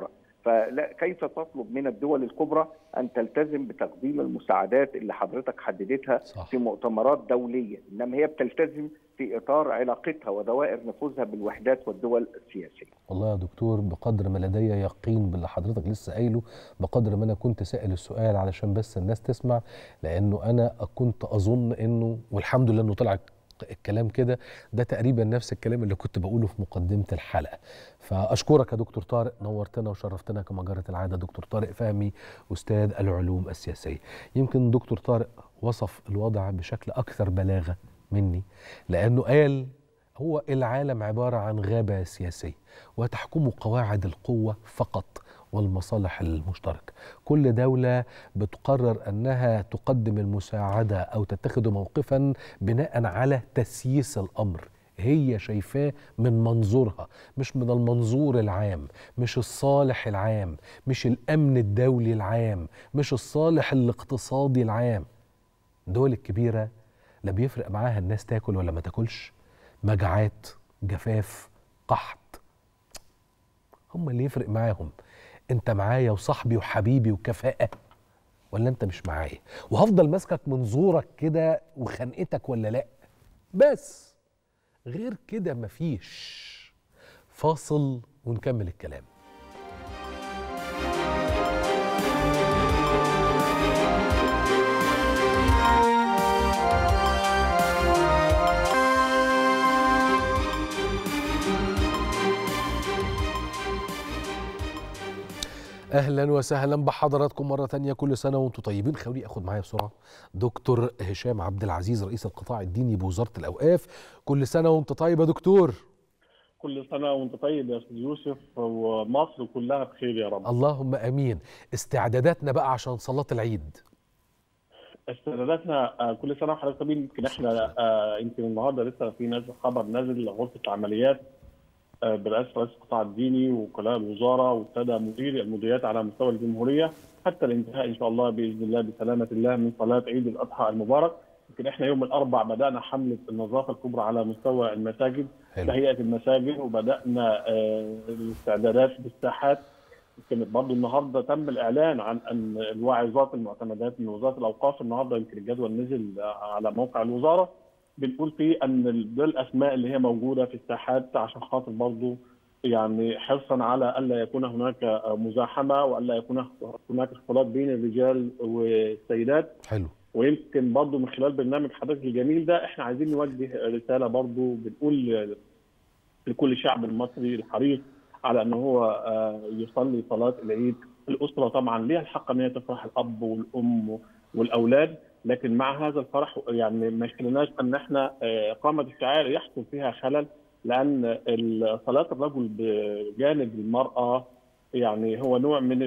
فكيف تطلب من الدول الكبرى أن تلتزم بتقديم المساعدات اللي حضرتك حددتها في مؤتمرات دولية، إنما هي بتلتزم في إطار علاقتها ودوائر نفوذها بالوحدات والدول السياسية. والله يا دكتور بقدر ما لدي يقين باللي حضرتك لسه قايله، بقدر ما أنا كنت سائل السؤال علشان بس الناس تسمع، لأنه أنا كنت أظن إنه، والحمد لله إنه طلع الكلام كده، ده تقريبا نفس الكلام اللي كنت بقوله في مقدمة الحلقة. فأشكرك يا دكتور طارق، نورتنا وشرفتنا كما جرت العادة. دكتور طارق فهمي، أستاذ العلوم السياسية. يمكن دكتور طارق وصف الوضع بشكل أكثر بلاغة مني، لأنه قال هو العالم عبارة عن غابة سياسية وتحكم قواعد القوة فقط والمصالح المشتركة. كل دولة بتقرر أنها تقدم المساعدة أو تتخذ موقفا بناء على تسييس الأمر، هي شايفاه من منظورها، مش من المنظور العام، مش الصالح العام، مش الأمن الدولي العام، مش الصالح الاقتصادي العام. الدول الكبيرة لا بيفرق معاها الناس تاكل ولا ما تاكلش، مجاعات، جفاف، قحط، هم اللي يفرق معاهم انت معايا وصاحبي وحبيبي وكفاءة ولا انت مش معايا، وهفضل ماسكك من زورك كده وخنقتك ولا لا، بس غير كده مفيش. فاصل ونكمل الكلام. اهلا وسهلا بحضراتكم مره ثانيه، كل سنه وانتم طيبين. خلوني اخد معايا بسرعه دكتور هشام عبد العزيز رئيس القطاع الديني بوزاره الاوقاف. كل سنه وانت طيب يا دكتور. كل سنه وانت طيب يا استاذ يوسف، ومصر كلها بخير يا رب. اللهم امين. استعداداتنا بقى عشان صلاه العيد. استعداداتنا كل سنه وحضرتك طيبين. يمكن احنا يمكن النهارده لسه في نازل خبر نازل غرفه العمليات برئاسه رئيس القطاع الديني ووكلاء الوزاره والساده مديري المديريات على مستوى الجمهوريه حتى الانتهاء ان شاء الله باذن الله بسلامه الله من صلاه عيد الاضحى المبارك. يمكن احنا يوم الاربعاء بدانا حمله النظافه الكبرى على مستوى المساجد، تهيئه المساجد، وبدانا الاستعدادات بالساحات. يمكن برضه النهارده تم الاعلان عن ان الواعظات المعتمدات من وزاره الاوقاف النهارده، يمكن الجدول نزل على موقع الوزاره، بنقول فيه ان دول الاسماء اللي هي موجوده في الساحات عشان خاطر برضه يعني حرصا على الا يكون هناك مزاحمه والا يكون هناك اختلاط بين الرجال والسيدات. حلو. ويمكن برضه من خلال برنامج حضرتك الجميل ده احنا عايزين نوجه رساله برضه، بنقول لكل الشعب المصري الحريص على ان هو يصلي صلاه العيد. الاسره طبعا ليها الحق ان هي تفرح، الاب والام والاولاد، لكن مع هذا الفرح يعني ما يخليناش ان احنا اقامه الشعائر يحصل فيها خلل، لان صلاه الرجل بجانب المراه يعني هو نوع من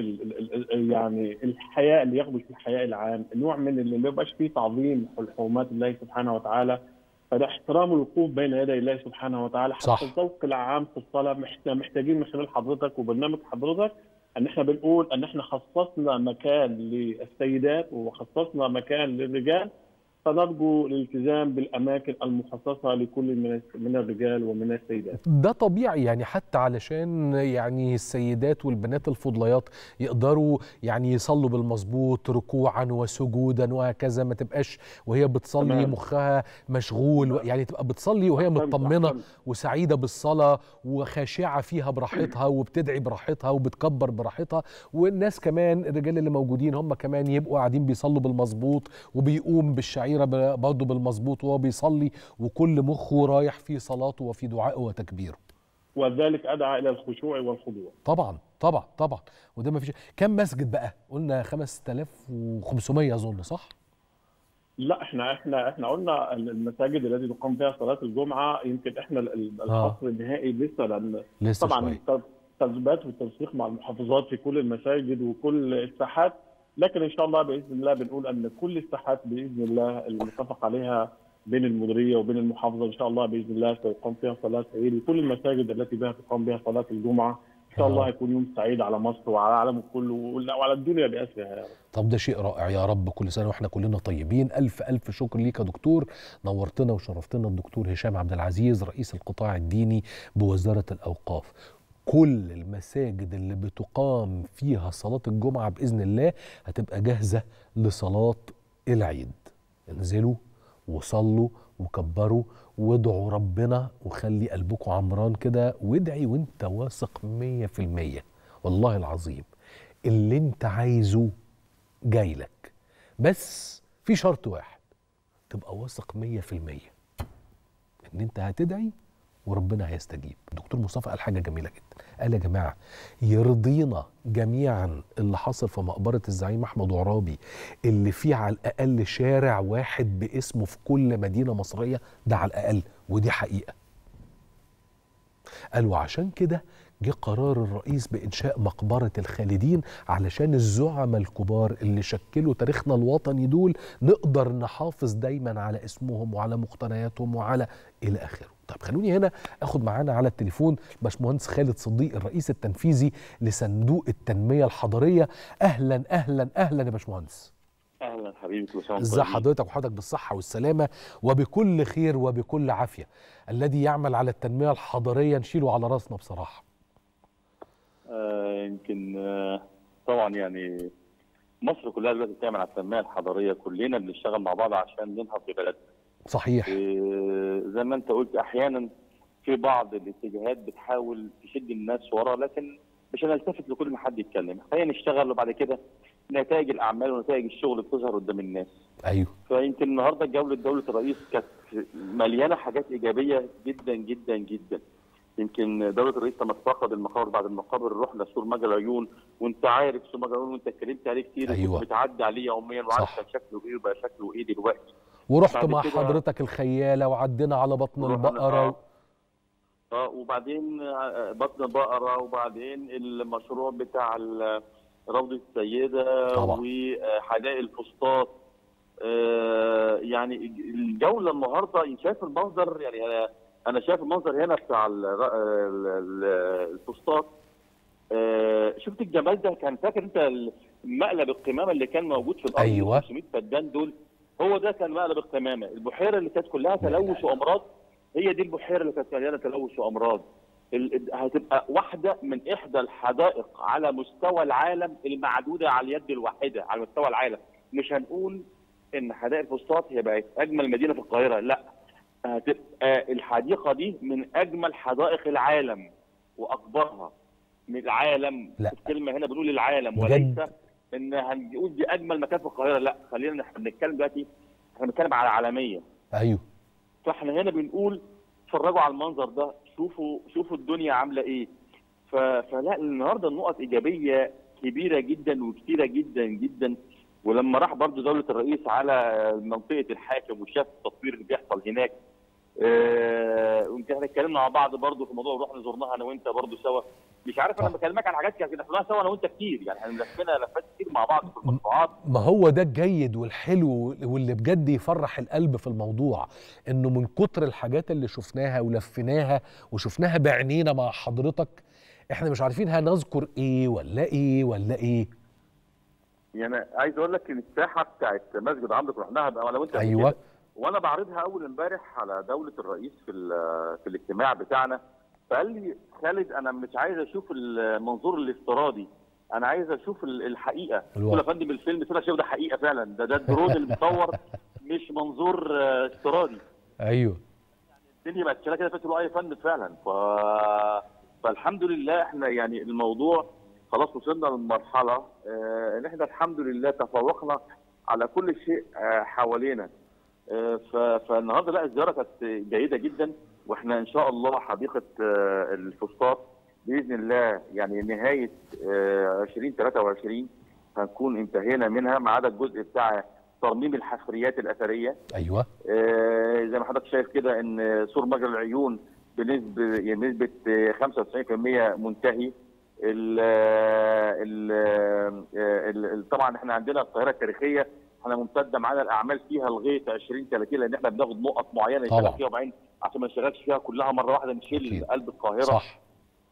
يعني الحياء اللي يغبش في الحياء العام، نوع من اللي ما يبقاش فيه تعظيم لحرمات الله سبحانه وتعالى، فده احترام الوقوف بين يدي الله سبحانه وتعالى. حتى الذوق العام في الصلاه محتاجين من خلال حضرتك وبرنامج حضرتك ان احنا بنقول ان احنا خصصنا مكان للسيدات وخصصنا مكان للرجال، فنرجو الالتزام بالاماكن المخصصه لكل من الرجال ومن السيدات. ده طبيعي يعني، حتى علشان يعني السيدات والبنات الفضليات يقدروا يعني يصلوا بالمظبوط ركوعا وسجودا وهكذا، ما تبقاش وهي بتصلي تمام. مخها مشغول، يعني تبقى بتصلي وهي مطمنه وسعيده بالصلاه وخاشعه فيها براحتها وبتدعي براحتها وبتكبر براحتها، والناس كمان الرجال اللي موجودين هم كمان يبقوا قاعدين بيصلوا بالمظبوط وبيقوم بالشعيره برضه بالمظبوط وهو بيصلي وكل مخه رايح في صلاته وفي دعائه وتكبيره. وذلك ادعى الى الخشوع والخضوع. طبعا طبعا طبعا. وده ما فيش. كم مسجد بقى؟ قلنا 5500 اظن، صح؟ لا احنا قلنا المساجد التي تقام فيها صلاه الجمعه، يمكن احنا الحصر النهائي لسه، لان طبعا الترتيبات والتنسيق مع المحافظات في كل المساجد وكل الساحات، لكن ان شاء الله باذن الله بنقول ان كل الساحات باذن الله المتفق عليها بين المديريه وبين المحافظه ان شاء الله باذن الله سيقام فيها صلاه عيد، وكل المساجد التي بها تقام بها صلاه الجمعه ان شاء الله هيكون يوم سعيد على مصر وعلى العالم كله وعلى الدنيا باسرها يا رب. طب ده شيء رائع يا رب، كل سنه واحنا كلنا طيبين. الف الف شكر ليك يا دكتور، نورتنا وشرفتنا. الدكتور هشام عبد العزيز رئيس القطاع الديني بوزاره الاوقاف. كل المساجد اللي بتقام فيها صلاة الجمعة بإذن الله هتبقى جاهزة لصلاة العيد. انزلوا وصلوا وكبروا وادعوا ربنا وخلي قلبكم عمران كده، وادعي وانت واثق 100%. والله العظيم اللي انت عايزه جاي لك، بس في شرط واحد، تبقى واثق 100% ان انت هتدعي وربنا هيستجيب. الدكتور مصطفى قال حاجه جميله جدا، قال يا جماعه يرضينا جميعا اللي حصل في مقبره الزعيم احمد عرابي، اللي فيه على الاقل شارع واحد باسمه في كل مدينه مصريه، ده على الاقل، ودي حقيقه. قال وعشان كده جه قرار الرئيس بإنشاء مقبرة الخالدين، علشان الزعماء الكبار اللي شكلوا تاريخنا الوطني دول نقدر نحافظ دايما على اسمهم وعلى مقتنياتهم وعلى إلى آخره. طيب خلوني هنا أخد معانا على التليفون باشمهندس خالد صديق، الرئيس التنفيذي لصندوق التنمية الحضرية. أهلا أهلا أهلا يا باشمهندس. اهلا حبيبي، كل سنه ازي حضرتك وحضرتك بالصحه والسلامه وبكل خير وبكل عافيه. الذي يعمل على التنميه الحضريه نشيله على راسنا بصراحه. يمكن طبعا يعني مصر كلها دلوقتي بتعمل على التنميه الحضريه، كلنا بنشتغل مع بعض عشان ننهض ببلدنا. صحيح. زي ما انت قلت، احيانا في بعض الاتجاهات بتحاول تشد الناس ورا، لكن مش هنلتفت لكل ما حد يتكلم، خلينا نشتغل وبعد كده نتائج الاعمال ونتائج الشغل بتظهر قدام الناس. ايوه. فيمكن النهارده جوله دوله الرئيس كانت مليانه حاجات ايجابيه جدا جدا جدا. يمكن دوله الرئيس لما تفقد المقابر، بعد المقابر رحنا سور مجرى العيون، وانت عارف سور مجرى العيون وانت اتكلمت عليه كتير. أيوة. بتعدي عليه يوميا وعارف كان شكله ايه وبقى شكله ايه دلوقتي. ورحت مع حضرتك الخياله وعدينا على بطن البقره. وبعدين بطن البقره، وبعدين المشروع بتاع روضة السيدة وحدائق الفسطاط. يعني الجولة النهاردة شايف المنظر، يعني أنا شايف المنظر هنا بتاع الفسطاط. شفت الجمال ده؟ كان فاكر أنت مقلب القمامة اللي كان موجود في الأرض؟ أيوه. 500 فدان دول، هو ده كان مقلب القمامة. البحيرة اللي كانت كلها تلوث وأمراض، هي دي البحيرة اللي كانت مليانة تلوث وأمراض. هتبقى واحدة من إحدى الحدائق على مستوى العالم المعدودة على اليد الواحدة على مستوى العالم. مش هنقول إن حدائق الفسطاط هي بقت أجمل مدينة في القاهرة، لا، هتبقى الحديقة دي من أجمل حدائق العالم وأكبرها من العالم. لا. الكلمة هنا بنقول العالم وليس إن هنقول دي أجمل مكان في القاهرة، لا، خلينا بنتكلم دلوقتي، احنا بنتكلم على عالمية. أيوه. فاحنا هنا بنقول اتفرجوا على المنظر ده، شوفوا الدنيا عامله ايه. فلا النهارده النقط ايجابيه كبيره جدا وكثيره جدا جدا. ولما راح برضو دوله الرئيس على منطقه الحاكم وشاف التطوير اللي بيحصل هناك، ويمكن احنا اتكلمنا مع بعض برضو في الموضوع ورحنا زرناها انا وانت برضو سوا. مش عارف، انا بكلمك عن حاجات كده رحناها سوا انا وانت كتير، يعني احنا لفينا لفات كتير مع بعض في المشروعات. ما هو ده الجيد والحلو واللي بجد يفرح القلب في الموضوع، انه من كتر الحاجات اللي شفناها ولفيناها وشفناها بعينينا مع حضرتك، احنا مش عارفين هنذكر ايه ولا ايه ولا ايه. يعني عايز اقول لك ان الساحه بتاعت مسجد عمرو رحناها بقى انا وانت. ايوه. وانا بعرضها اول امبارح على دوله الرئيس في الاجتماع بتاعنا، فقال لي خالد انا مش عايز اشوف المنظور الافتراضي، انا عايز اشوف الحقيقه. قلت له يا فندم الفيلم طلع شايف ده حقيقه فعلا، ده الدرون اللي بيصور مش منظور افتراضي. ايوه. الدنيا بقت شكلها كده، فقلت له يا فندم فعلا. فالحمد لله احنا يعني الموضوع خلاص وصلنا للمرحله ان احنا الحمد لله تفوقنا على كل شيء حوالينا. فالنهارده لا الزياره كانت جيده جدا، واحنا ان شاء الله حديقه الفسطاط باذن الله يعني نهايه 2023 هنكون انتهينا منها، ما عدا الجزء بتاع ترميم الحفريات الاثريه. ايوه. زي ما حضرتك شايف كده ان سور مجرى العيون بنسبه 95% منتهي. طبعا احنا عندنا القاهره التاريخيه احنا ممتده معانا الاعمال فيها لغايه 2030، لان احنا بناخد نقط معينه نشتغل فيها وبعدين عشان ما نشتغلش فيها كلها مره واحده نشيل قلب القاهره. صح.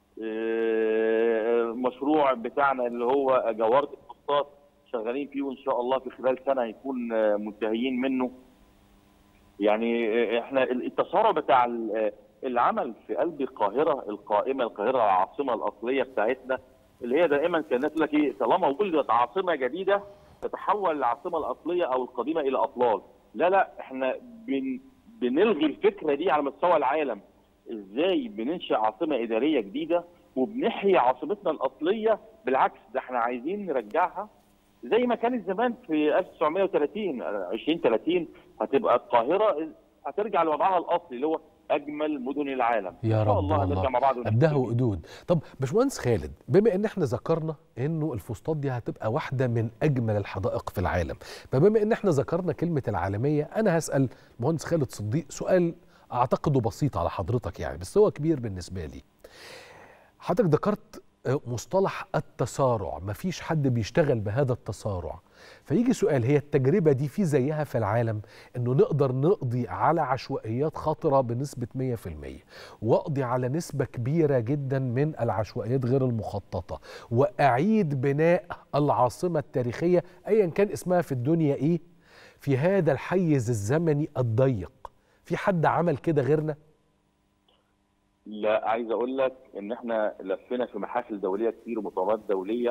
المشروع بتاعنا اللي هو جواره الفسطاط شغالين فيه وان شاء الله في خلال سنه هيكون منتهيين منه. يعني احنا التسارع بتاع العمل في قلب القاهره القائمه، القاهره العاصمه الاصليه بتاعتنا، اللي هي دائما كانت تقول لك ايه، طالما ولدت عاصمه جديده تتحول العاصمه الاصليه او القديمه الى اطلال. لا احنا بنلغي الفكره دي على مستوى العالم. ازاي بننشئ عاصمه اداريه جديده وبنحيي عاصمتنا الاصليه؟ بالعكس، ده احنا عايزين نرجعها زي ما كانت زمان في 1930 2030 هتبقى القاهره هترجع لوضعها الاصلي اللي هو اجمل مدن العالم. يا رب الله هنرجع مع بعض ابداه وقدود. طب باشمهندس خالد، بما ان احنا ذكرنا انه الفسطاط دي هتبقى واحده من اجمل الحدائق في العالم، فبما ان احنا ذكرنا كلمه العالميه، انا هسال المهندس خالد صديق سؤال اعتقده بسيط على حضرتك يعني، بس هو كبير بالنسبه لي. حضرتك ذكرت مصطلح التسارع، مفيش حد بيشتغل بهذا التسارع، فيجي سؤال، هي التجربة دي في زيها في العالم انه نقدر نقضي على عشوائيات خطرة بنسبة 100%، واقضي على نسبة كبيرة جدا من العشوائيات غير المخططة، واعيد بناء العاصمة التاريخية ايا كان اسمها في الدنيا ايه في هذا الحيز الزمني الضيق؟ في حد عمل كده غيرنا؟ لا، عايز اقول لك ان احنا لفينا في محافل دوليه كتير ومؤتمرات دوليه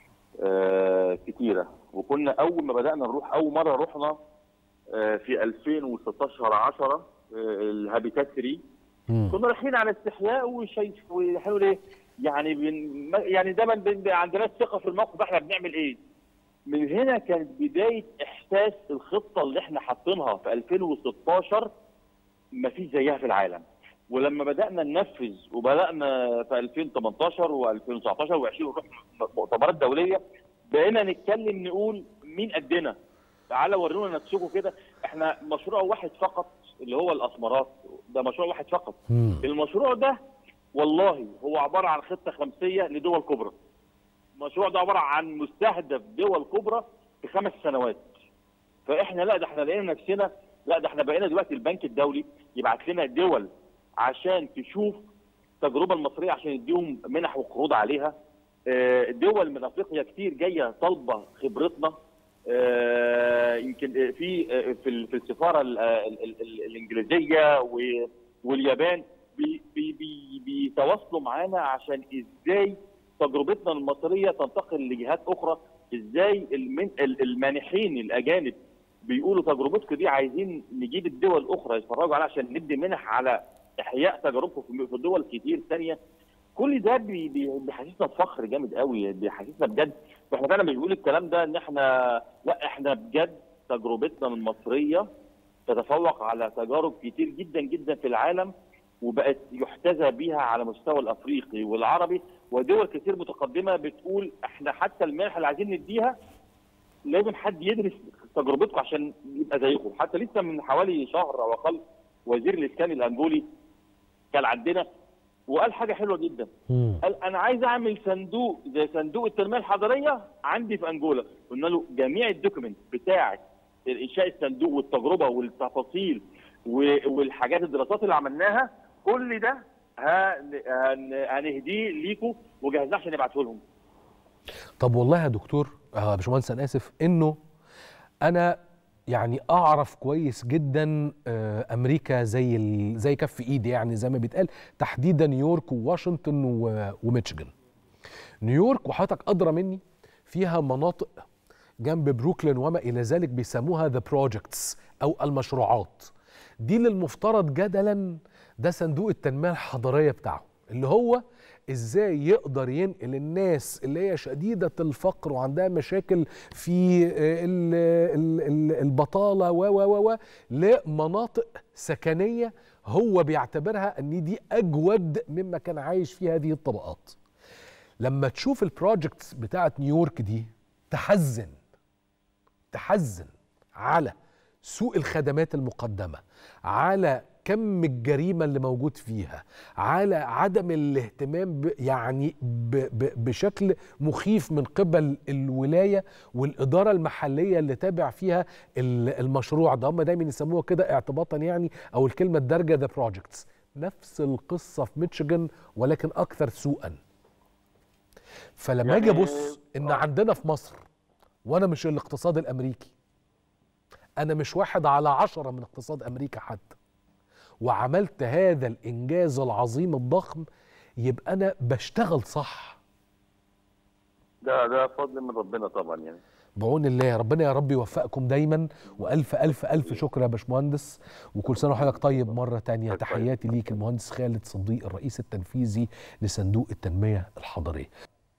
كتيره، وكنا اول ما بدانا نروح اول مره رحنا في 2016 10 الهابيتات 3. كنا رايحين على استحياء وشايف وحلو ليه يعني يعني دايما عندنا ثقه في الموقف احنا بنعمل ايه. من هنا كانت بدايه احساس الخطه اللي احنا حاطينها في 2016 ما فيش زيها في العالم. ولما بدأنا ننفذ وبدأنا في 2018 و2019 و20 نروح مؤتمرات دولية، بقينا نتكلم نقول مين قدنا؟ تعالوا ورونا نفسكم كده. احنا مشروع واحد فقط اللي هو الأسمرات، ده مشروع واحد فقط. المشروع ده والله هو عبارة عن خطة خمسية لدول كبرى. المشروع ده عبارة عن مستهدف دول كبرى في 5 سنوات. فاحنا لا، ده احنا لقينا نفسنا، لا ده احنا بقينا دلوقتي البنك الدولي يبعت لنا دول عشان تشوف التجربه المصريه عشان يديهم منح وقروض عليها. دول من افريقيا كتير جايه طالبه خبرتنا. يمكن في السفاره الانجليزيه واليابان بيتواصلوا معانا عشان ازاي تجربتنا المصريه تنتقل لجهات اخرى، ازاي المانحين الاجانب بيقولوا تجربتكم دي عايزين نجيب الدول الاخرى يتفرجوا عليها عشان ندي منح على احياء تجاربكم في دول كتير ثانيه. كل ده بيحسسنا بفخر جامد قوي، بيحسسنا بجد. واحنا فعلا مش بنقول الكلام ده ان احنا لا، احنا بجد تجربتنا المصريه تتفوق على تجارب كتير جدا جدا في العالم، وبقت يحتذى بيها على مستوى الافريقي والعربي، ودول كتير متقدمه بتقول احنا حتى المنح اللي عايزين نديها لازم حد يدرس تجربتكم عشان يبقى زيكم. حتى لسه من حوالي شهر او اقل وزير الاسكان الانجولي كان عندنا وقال حاجه حلوه جدا. قال انا عايز اعمل صندوق زي صندوق التنميه الحضريه عندي في انجولا. قلنا له جميع الدوكيمنت بتاعه انشاء الصندوق والتجربه والتفاصيل والحاجات الدراسات اللي عملناها كل ده هنهديه ليكم وجهزناه عشان نبعته لهم. طب والله يا دكتور باشمهندس انا اسف انه انا يعني اعرف كويس جدا امريكا زي كف ايدي يعني زي ما بيتقال، تحديدا نيويورك وواشنطن وميشيغان. نيويورك وحضرتك ادرى مني فيها مناطق جنب بروكلين وما الى ذلك بيسموها ذا بروجكتس او المشروعات دي، اللي المفترض جدلا ده صندوق التنميه الحضريه بتاعه، اللي هو ازاي يقدر ينقل الناس اللي هي شديدة الفقر وعندها مشاكل في البطالة و لمناطق سكنية هو بيعتبرها ان دي اجود مما كان عايش فيه هذه الطبقات. لما تشوف البروجكتس بتاعت نيويورك دي تحزن على سوء الخدمات المقدمة، على كم الجريمة اللي موجود فيها، على عدم الاهتمام يعني بشكل مخيف من قبل الولاية والإدارة المحلية اللي تابع فيها المشروع ده. هم دايما يسموها كده اعتباطا يعني، أو الكلمة الدارجة ذا بروجكتس. نفس القصة في ميشيغان ولكن أكثر سوءا. فلما أجي أبص إن عندنا في مصر، وأنا مش الاقتصاد الأمريكي، أنا مش 1/10 من اقتصاد أمريكا حتى، وعملت هذا الإنجاز العظيم الضخم، يبقى أنا بشتغل صح. ده فضل من ربنا طبعا يعني. بعون الله، ربنا يا رب يوفقكم دايما، والف الف الف شكر يا باشمهندس، وكل سنه وحضرتك طيب مره تانية. تحياتي ليك المهندس خالد صديق الرئيس التنفيذي لصندوق التنميه الحضريه.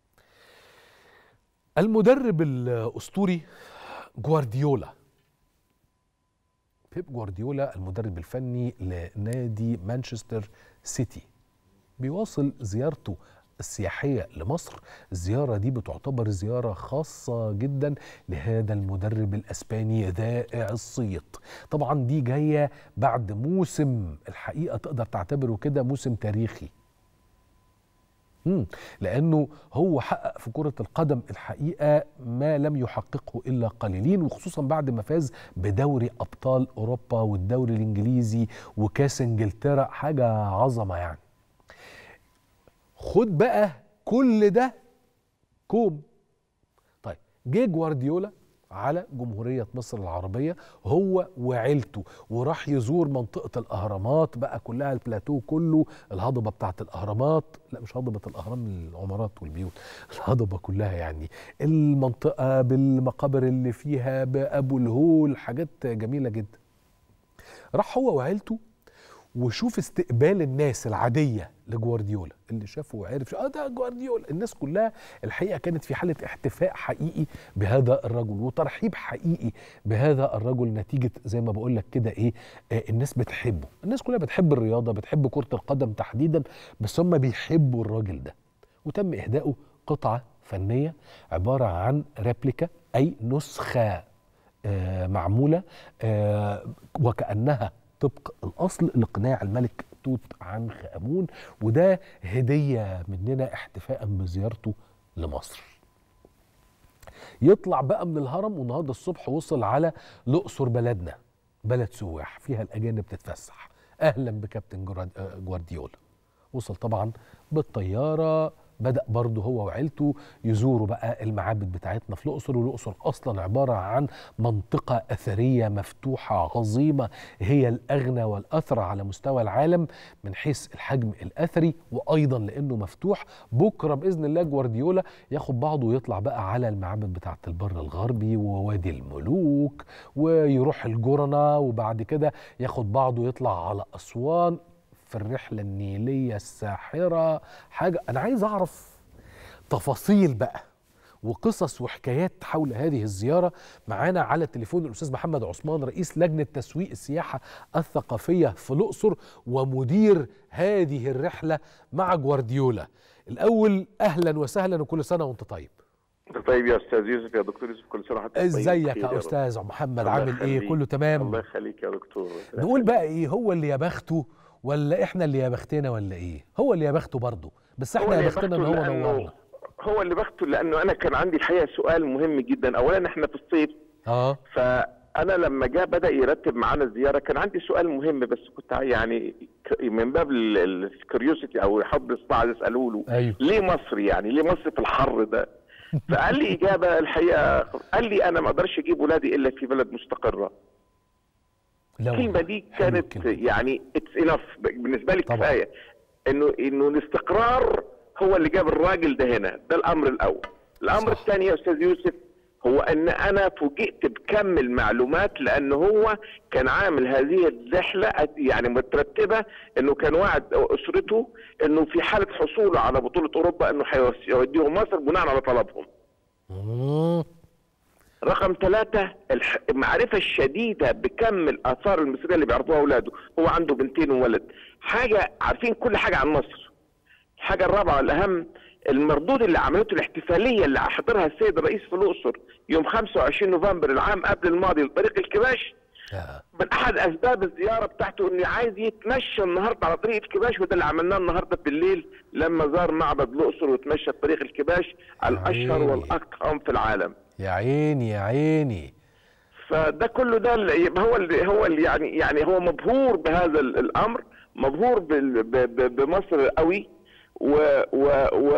المدرب الاسطوري جوارديولا، بيب جوارديولا المدرب الفني لنادي مانشستر سيتي، بيواصل زيارته السياحية لمصر. الزيارة دي بتعتبر زيارة خاصة جدا لهذا المدرب الأسباني ذائع الصيت. طبعا دي جاية بعد موسم الحقيقة تقدر تعتبره كده موسم تاريخي، لأنه هو حقق في كرة القدم الحقيقة ما لم يحققه إلا قليلين، وخصوصا بعد ما فاز بدوري أبطال أوروبا والدوري الإنجليزي وكاس إنجلترا، حاجة عظمة يعني. خد بقى كل ده كوم. طيب جه جوارديولا على جمهورية مصر العربية هو وعيلته، وراح يزور منطقة الأهرامات بقى كلها، البلاتو كله، الهضبة بتاعت الأهرامات، لا مش هضبة الأهرام العمارات والبيوت، الهضبة كلها يعني، المنطقة بالمقابر اللي فيها، بأبو الهول، حاجات جميلة جدا. راح هو وعيلته، وشوف استقبال الناس العادية لجوارديولا، اللي شافه وعرف ده جوارديولا. الناس كلها الحقيقة كانت في حالة احتفاء حقيقي بهذا الرجل، وترحيب حقيقي بهذا الرجل، نتيجة زي ما بقول لك كده ايه، الناس بتحبه. الناس كلها بتحب الرياضة، بتحب كرة القدم تحديدا، بس هم بيحبوا الراجل ده. وتم إهدائه قطعة فنية عبارة عن ريبليكا، أي نسخة معمولة وكأنها طبق الأصل لقناع الملك توت عنخ آمون، وده هدية مننا احتفاء بزيارته لمصر. يطلع بقى من الهرم، والنهارده الصبح وصل على الأقصر، بلدنا بلد سواح فيها الأجانب تتفسح. أهلا بكابتن جوارديولا. وصل طبعا بالطيارة، بدأ برضه هو وعيلته يزوروا بقى المعابد بتاعتنا في الأقصر. والأقصر أصلا عبارة عن منطقة أثرية مفتوحة عظيمة، هي الأغنى والأثرى على مستوى العالم من حيث الحجم الأثري، وأيضا لأنه مفتوح. بكرة بإذن الله جوارديولا ياخد بعضه ويطلع بقى على المعابد بتاعة البر الغربي ووادي الملوك، ويروح الجرنة، وبعد كده ياخد بعضه ويطلع على أسوان في الرحلة النيلية الساحرة. حاجة أنا عايز أعرف تفاصيل بقى وقصص وحكايات حول هذه الزيارة. معانا على التليفون الأستاذ محمد عثمان، رئيس لجنة تسويق السياحة الثقافية في الأقصر ومدير هذه الرحلة مع جوارديولا. الأول أهلا وسهلا وكل سنة وأنت طيب. طيب يا أستاذ يوسف، يا دكتور يوسف، كل سنة وحضرتك طيب. ازيك يا أستاذ محمد، عامل إيه؟ كله تمام؟ الله يخليك يا دكتور. نقول بقى إيه، هو اللي يا بخته ولا احنا اللي يا بختنا ولا ايه؟ هو اللي يا بخته برضه، بس احنا يا بختنا ان هو نورنا. هو اللي بخته لانه انا كان عندي الحقيقه سؤال مهم جدا. اولا احنا في الصيف، فانا لما جاء بدا يرتب معانا الزياره كان عندي سؤال مهم، بس كنت يعني من باب الكيوريوسيتي او حب الصباع اساله له. أيوه. ليه مصر؟ يعني ليه مصر في الحر ده؟ فقال لي اجابه الحقيقه، قال لي انا ما اقدرش اجيب ولادي الا في بلد مستقره. الكلمة دي كانت يعني اتس انف بالنسبة لي، كفاية انه الاستقرار هو اللي جاب الراجل ده هنا. ده الامر الاول. الامر الثاني يا استاذ يوسف هو ان انا فوجئت بكم المعلومات، لانه هو كان عامل هذه الرحلة يعني مترتبة، انه كان وعد اسرته انه في حالة حصوله على بطولة اوروبا انه هيوديهم مصر بناء على طلبهم. رقم 3 المعرفة الشديدة بكم الآثار المصرية اللي بيعرفوها أولاده. هو عنده بنتين وولد، حاجة عارفين كل حاجة عن مصر. الحاجة الرابعة والأهم المردود اللي عملته الاحتفالية اللي حضرها السيد الرئيس في الأقصر يوم 25 نوفمبر العام قبل الماضي لطريق الكباش. من أحد أسباب الزيارة بتاعته إنه عايز يتمشى النهارده على طريق الكباش، وده اللي عملناه النهارده بالليل لما زار معبد الأقصر وتمشى طريق الكباش الأشهر والأضخم في العالم. يا عيني يا عيني. فده كله ده هو اللي يعني هو مبهور بهذا الامر، مبهور بمصر قوي،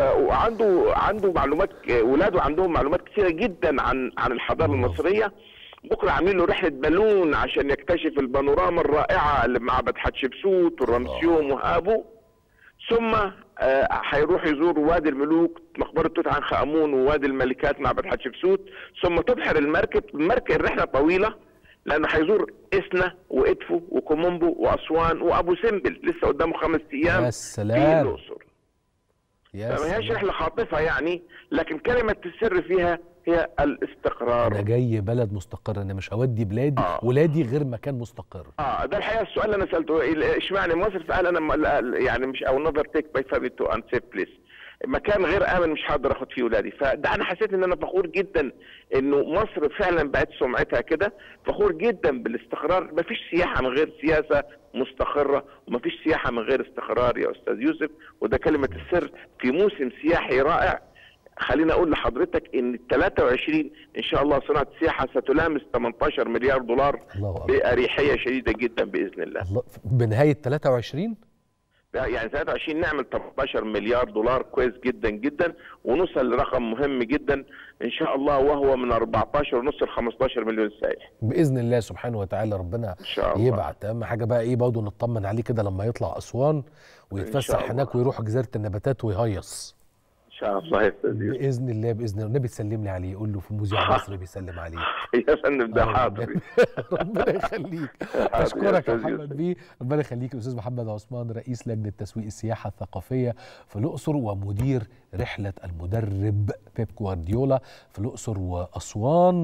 وعنده معلومات، ولاده عندهم معلومات كثيره جدا عن الحضاره المصريه. بكره عاملين له رحله بالون عشان يكتشف البانوراما الرائعه اللي معبد حتشبسوت والرمسيوم وهابو. ثم هيروح يزور وادي الملوك، مقبره توت عنخ امون ووادي الملكات معبد حتشبسوت. ثم تبحر المركب الرحله طويله لانه هيزور اسنا وادفو وكومومبو واسوان وابو سمبل، لسه قدامه 5 ايام. يا سلام. في الاقصر. فما هيش رحله خاطفه يعني، لكن كلمه السر فيها هي الاستقرار. انا جاي بلد مستقر، انا مش هودي بلادي ولادي غير مكان مستقر. ده الحقيقه السؤال اللي انا سالته، اشمعنى مصر؟ فقال انا يعني مش او نيفر تيك باي فاميلي تو انسيف بليس، مكان غير امن مش هقدر اخد فيه ولادي. فده انا حسيت ان انا فخور جدا انه مصر فعلا بقت سمعتها كده، فخور جدا بالاستقرار. مفيش سياحه من غير سياسه مستقره، ومفيش سياحه من غير استقرار يا استاذ يوسف، وده كلمه السر في موسم سياحي رائع. خليني اقول لحضرتك ان 23 ان شاء الله صناعه السياحه ستلامس 18 مليار دولار باريحيه شديده جدا باذن الله. بنهايه 23 يعني 23 نعمل 18 مليار دولار، كويس جدا جدا، ونوصل لرقم مهم جدا ان شاء الله، وهو من 14.5 ل 15 مليون سائح باذن الله سبحانه وتعالى. ربنا إن شاء الله يبعت. اهم حاجه بقى ايه برضه نطمن عليه كده لما يطلع اسوان ويتفسح هناك ويروح جزيره النباتات ويهيص ان شاء الله يا استاذ يوسف. باذن الله باذن الله. النبي تسلم لي عليه، يقول له في موزع مصر بيسلم عليه. يا فندم ده حاضر. ربنا يخليك. اشكرك يا محمد بيه، ربنا يخليك. الاستاذ محمد عثمان رئيس لجنه تسويق السياحه الثقافيه في الاقصر ومدير رحله المدرب بيب جوارديولا في الاقصر واسوان.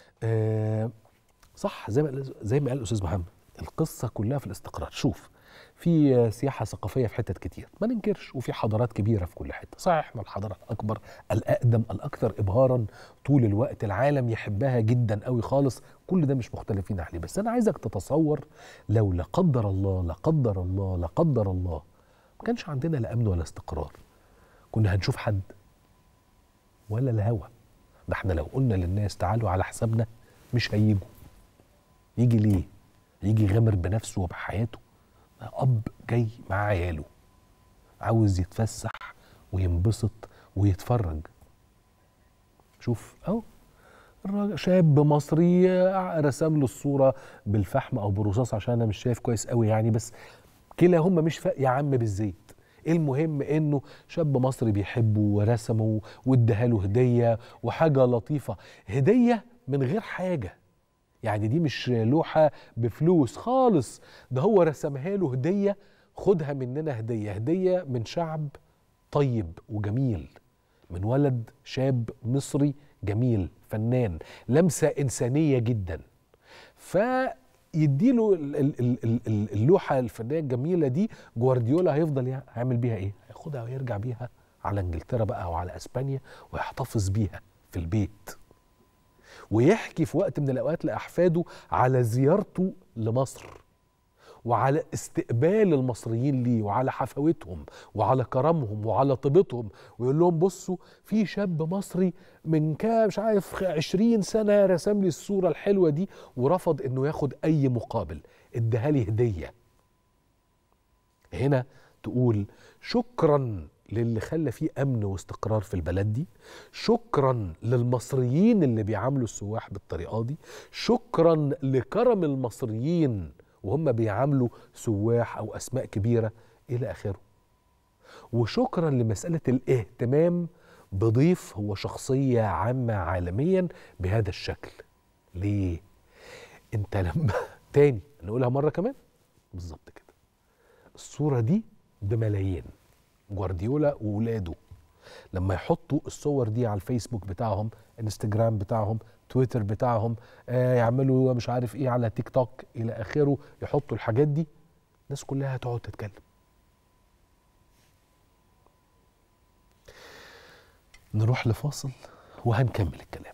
صح زي ما قال الاستاذ محمد، القصه كلها في الاستقرار. شوف، في سياحة ثقافية في حتت كتير ما ننكرش، وفي حضارات كبيرة في كل حتة. صحيح احنا الحضارة الأكبر الأقدم الأكثر إبهارا طول الوقت، العالم يحبها جدا قوي خالص، كل ده مش مختلفين عليه. بس أنا عايزك تتصور لو لا قدر الله لا قدر الله لا قدر الله ما كانش عندنا لا أمن ولا استقرار، كنا هنشوف حد ولا الهوى؟ ده احنا لو قلنا للناس تعالوا على حسابنا مش هيجوا. يجي ليه؟ يجي يغامر بنفسه وبحياته. أب جاي مع عياله عاوز يتفسح وينبسط ويتفرج. شوف اهو الراجل شاب مصري رسم له الصورة بالفحم أو بالرصاص عشان أنا مش شايف كويس قوي يعني، بس كلاهما مش فاق يا عم بالزيت. المهم إنه شاب مصري بيحبه ورسمه واداها له هدية وحاجة لطيفة، هدية من غير حاجة يعني، دي مش لوحة بفلوس خالص، ده هو رسمها له هدية، خدها مننا هدية، هدية من شعب طيب وجميل، من ولد شاب مصري جميل فنان، لمسة إنسانية جدا. فيديله اللوحة الفنية الجميلة دي، جوارديولا هيفضل هيعمل بيها إيه؟ هياخدها ويرجع بيها على إنجلترا بقى أو على أسبانيا ويحتفظ بيها في البيت، ويحكي في وقت من الأوقات لأحفاده على زيارته لمصر وعلى استقبال المصريين ليه وعلى حفاوتهم وعلى كرمهم وعلى طيبتهم، ويقول لهم بصوا في شاب مصري من كام مش عارف 20 سنة رسم لي الصورة الحلوة دي ورفض انه ياخد اي مقابل، اداها لي هدية. هنا تقول شكرا للي خلى فيه امن واستقرار في البلد دي، شكرا للمصريين اللي بيعاملوا السواح بالطريقه دي، شكرا لكرم المصريين وهم بيعاملوا سواح او اسماء كبيره الى اخره، وشكرا لمساله الاهتمام بضيف هو شخصيه عامه عالميا بهذا الشكل. ليه؟ انت لما تاني نقولها مره كمان بالظبط كده، الصوره دي بملايين، جوارديولا وولاده لما يحطوا الصور دي على الفيسبوك بتاعهم، انستجرام بتاعهم، تويتر بتاعهم، يعملوا مش عارف ايه على تيك توك الى اخره، يحطوا الحاجات دي، الناس كلها هتقعد تتكلم. نروح لفاصل وهنكمل الكلام.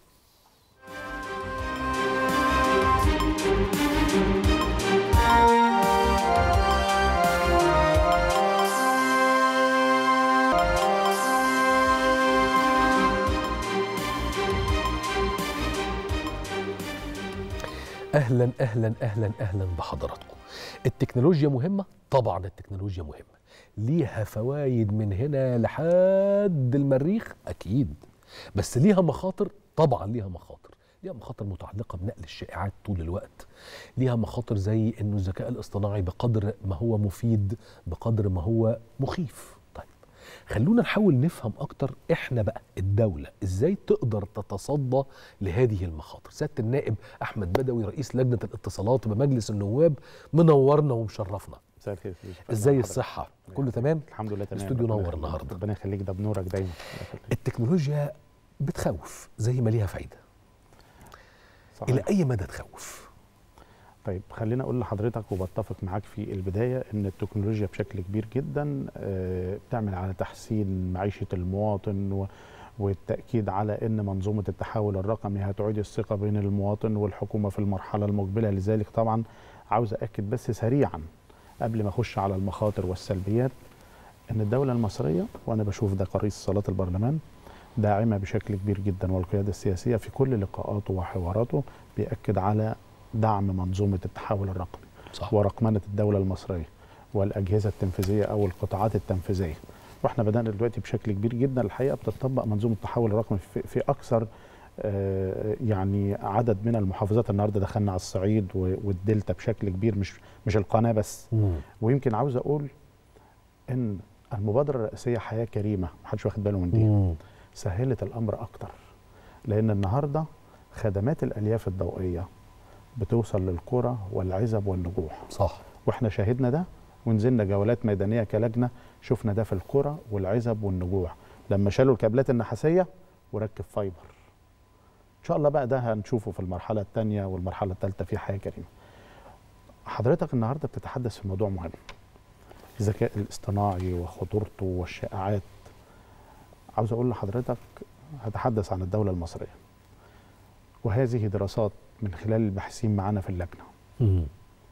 أهلا أهلا أهلا أهلا بحضراتكم. التكنولوجيا مهمة؟ طبعا التكنولوجيا مهمة، ليها فوائد من هنا لحد المريخ أكيد، بس ليها مخاطر؟ طبعا ليها مخاطر. ليها مخاطر متعلقة بنقل الشائعات طول الوقت، ليها مخاطر زي انه الذكاء الاصطناعي بقدر ما هو مفيد بقدر ما هو مخيف. طيب خلونا نحاول نفهم اكتر احنا بقى الدولة ازاي تقدر تتصدى لهذه المخاطر. سيادة النائب احمد بدوي رئيس لجنة الاتصالات بمجلس النواب منورنا ومشرفنا. مساء الخير. ازاي الصحة؟ كله تمام؟ الحمد لله تمام. الاستوديو نور النهارده. ربنا يخليك، ده بنورك دايما. التكنولوجيا بتخوف زي ما ليها فايدة. صحيح. إلى أي مدى تخوف؟ طيب خلينا أقول لحضرتك وبتفق معاك في البداية إن التكنولوجيا بشكل كبير جدا بتعمل على تحسين معيشة المواطن والتأكيد على إن منظومة التحول الرقمي هتعيد الثقة بين المواطن والحكومة في المرحلة المقبلة. لذلك طبعا عاوز أكد بس سريعا قبل ما أخش على المخاطر والسلبيات إن الدولة المصرية، وأنا بشوف ده كرئيس صالات البرلمان، داعمة بشكل كبير جدا، والقيادة السياسية في كل لقاءاته وحواراته بيأكد على دعم منظومة التحول الرقمي. صح. ورقمنة الدولة المصرية والأجهزة التنفيذية أو القطاعات التنفيذية. واحنا بدأنا دلوقتي بشكل كبير جدا الحقيقة بتطبق منظومة التحول الرقمي في أكثر يعني عدد من المحافظات. النهارده دخلنا على الصعيد والدلتا بشكل كبير، مش القناة بس. ويمكن عاوز أقول إن المبادرة الرئاسية حياة كريمة محدش واخد باله من دي، سهلت الأمر أكتر، لأن النهاردة خدمات الألياف الضوئية بتوصل للقرى والعزب والنجوح. صح. وإحنا شاهدنا ده ونزلنا جولات ميدانية كلجنة، شفنا ده في القرى والعزب والنجوح لما شالوا الكابلات النحاسية وركب فايبر. إن شاء الله بقى ده هنشوفه في المرحلة الثانية والمرحلة الثالثة في حياة كريمة. حضرتك النهاردة بتتحدث في موضوع مهم، الذكاء الاصطناعي وخطورته والشائعات. عاوز أقول لحضرتك هتحدث عن الدولة المصرية، وهذه دراسات من خلال الباحثين معانا في اللجنة.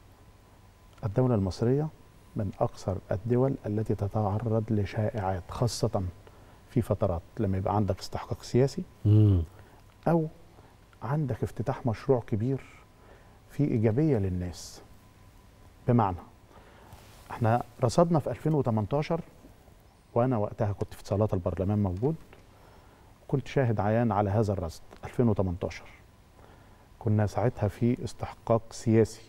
الدولة المصرية من أكثر الدول التي تتعرض لشائعات، خاصة في فترات لما يبقى عندك استحقاق سياسي أو عندك افتتاح مشروع كبير في إيجابية للناس. بمعنى احنا رصدنا في 2018، وأنا وقتها كنت في صالات البرلمان موجود، كنت شاهد عيان على هذا الرصد. 2018 كنا ساعتها في استحقاق سياسي،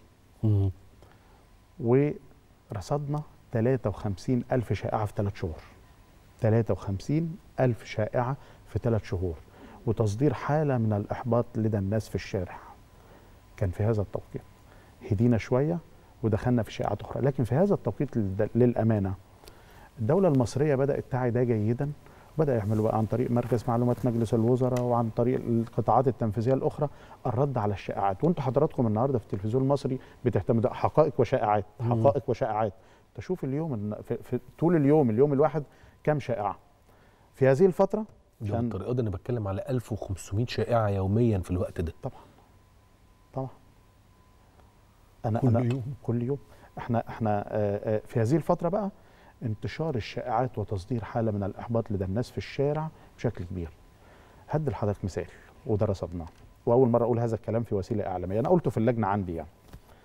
ورصدنا 53,000 شائعة في 3 شهور. 53,000 شائعة في 3 شهور، وتصدير حالة من الإحباط لدى الناس في الشارع. كان في هذا التوقيت هدينا شوية ودخلنا في شائعات أخرى، لكن في هذا التوقيت للأمانة الدولة المصرية بدأت تعي ده جيدا، بدأ يعملوا بقى عن طريق مركز معلومات مجلس الوزراء وعن طريق القطاعات التنفيذية الأخرى الرد على الشائعات. وانتوا حضراتكم النهارده في التلفزيون المصري بتهتموا ده حقائق وشائعات، حقائق وشائعات. تشوف اليوم في طول اليوم الواحد كم شائعة في هذه الفترة. بالطريقة دي أنا بتكلم على 1500 شائعة يوميا في الوقت ده. طبعا كل يوم احنا في هذه الفترة بقى انتشار الشائعات وتصدير حالة من الإحباط لدى الناس في الشارع بشكل كبير. هدي لحضرتك مثال وده رصدناه، وأول مرة أقول هذا الكلام في وسيلة إعلامية، أنا قلته في اللجنة عندي. يعني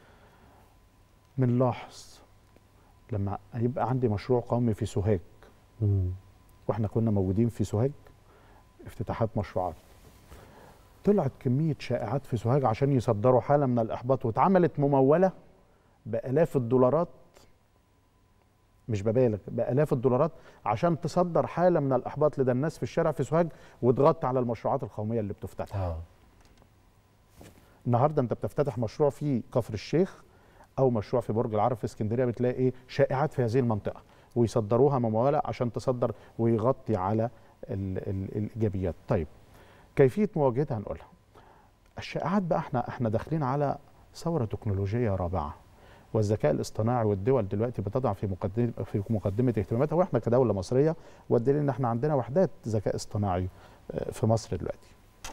بنلاحظ لما يبقى عندي مشروع قومي في سوهاج، واحنا كنا موجودين في سوهاج افتتاحات مشروعات، طلعت كمية شائعات في سوهاج عشان يصدروا حالة من الإحباط، واتعملت ممولة بآلاف الدولارات، مش ببالغ، بآلاف الدولارات عشان تصدر حالة من الإحباط لدى الناس في الشارع في سوهاج وتغطي على المشروعات القومية اللي بتفتتح. النهارده انت بتفتتح مشروع في كفر الشيخ او مشروع في برج العرب في اسكندريه، بتلاقي ايه؟ شائعات في هذه المنطقه، ويصدروها مموله عشان تصدر ويغطي على الايجابيات. طيب كيفيه مواجهتها هنقولها. الشائعات بقى احنا داخلين على ثوره تكنولوجيه رابعه، والذكاء الاصطناعي والدول دلوقتي بتضع في مقدمه اهتماماتها، واحنا كدوله مصريه والدليل ان احنا عندنا وحدات ذكاء اصطناعي في مصر دلوقتي.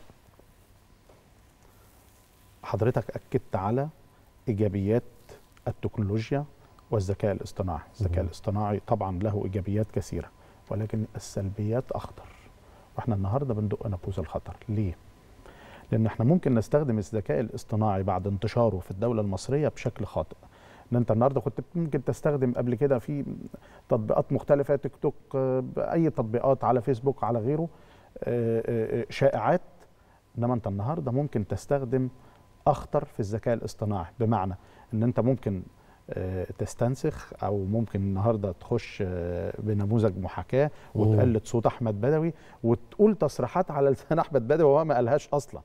حضرتك اكدت على ايجابيات التكنولوجيا والذكاء الاصطناعي. الذكاء الاصطناعي طبعا له ايجابيات كثيره، ولكن السلبيات اخطر، واحنا النهارده بندق ناقوس الخطر. ليه؟ لان احنا ممكن نستخدم الذكاء الاصطناعي بعد انتشاره في الدوله المصريه بشكل خاطئ. ان انت النهارده كنت ممكن تستخدم قبل كده في تطبيقات مختلفه، تيك توك، اي تطبيقات على فيسبوك على غيره، شائعات انما انت النهارده ممكن تستخدم اخطر في الذكاء الاصطناعي، بمعنى ان انت ممكن تستنسخ او ممكن النهارده تخش بنموذج محاكاه وتقلد صوت احمد بدوي وتقول تصريحات على لسان احمد بدوي وهو ما قالهاش اصلا.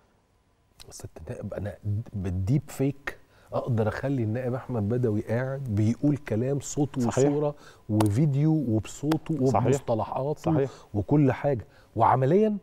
بس انا بالديب فيك اقدر اخلي النائب احمد بدوي قاعد بيقول كلام صوت وصوره وفيديو وبصوته وبمصطلحاته وكل حاجه، وعمليا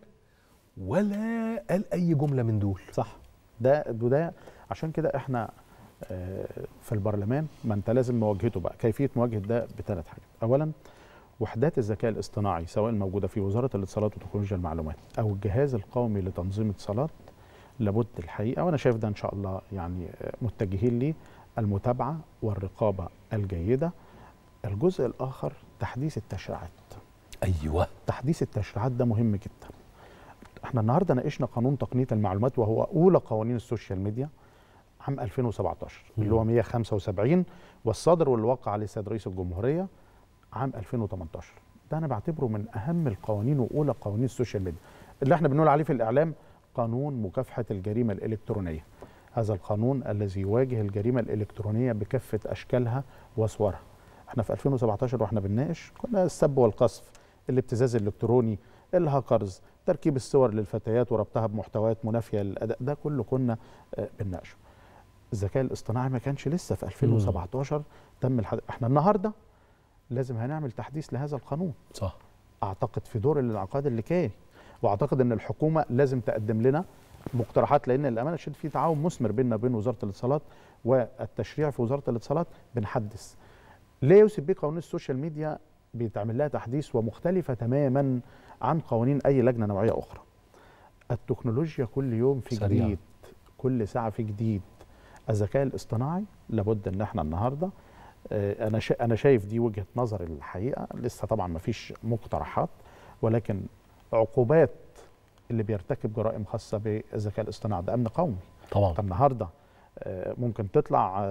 ولا قال اي جمله من دول. صح. ده عشان كده احنا في البرلمان ما انت لازم مواجهته بقى. كيفيه مواجهه ده بثلاث حاجات. اولا وحدات الذكاء الاصطناعي سواء موجوده في وزاره الاتصالات وتكنولوجيا المعلومات او الجهاز القومي لتنظيم الاتصالات، لابد الحقيقه، وانا شايف ده ان شاء الله يعني متجهين ليه، المتابعه والرقابه الجيده. الجزء الاخر تحديث التشريعات. ايوه، تحديث التشريعات ده مهم جدا. احنا النهارده ناقشنا قانون تقنيه المعلومات وهو اولى قوانين السوشيال ميديا عام 2017 اللي هو 175 والصادر واللي وقع عليه السيد رئيس الجمهوريه عام 2018. ده انا بعتبره من اهم القوانين واولى قوانين السوشيال ميديا اللي احنا بنقول عليه في الاعلام قانون مكافحه الجريمه الالكترونيه. هذا القانون الذي يواجه الجريمه الالكترونيه بكافه اشكالها وصورها. احنا في 2017 واحنا بنناقش كنا السب والقذف، الابتزاز الالكتروني، الهاكرز، تركيب الصور للفتيات وربطها بمحتويات منافيه للاداء، ده كله كنا بنناقشه. الذكاء الاصطناعي ما كانش لسه في 2017 تم احنا النهارده لازم هنعمل تحديث لهذا القانون. صح. اعتقد في دور الانعقاد اللي كان، واعتقد ان الحكومه لازم تقدم لنا مقترحات، لان الامانه الشديد في تعاون مثمر بيننا وبين وزاره الاتصالات والتشريع في وزاره الاتصالات بنحدث. لا يوسف بيه قوانين السوشيال ميديا بيتعمل لها تحديث ومختلفه تماما عن قوانين اي لجنه نوعيه اخرى. التكنولوجيا كل يوم في سريع. جديد، كل ساعه في جديد. الذكاء الاصطناعي لابد ان احنا النهارده انا شايف دي وجهه نظر الحقيقه، لسه طبعا ما فيش مقترحات، ولكن عقوبات اللي بيرتكب جرائم خاصه بالذكاء الاصطناعي ده امن قومي. طبعا. النهارده ممكن تطلع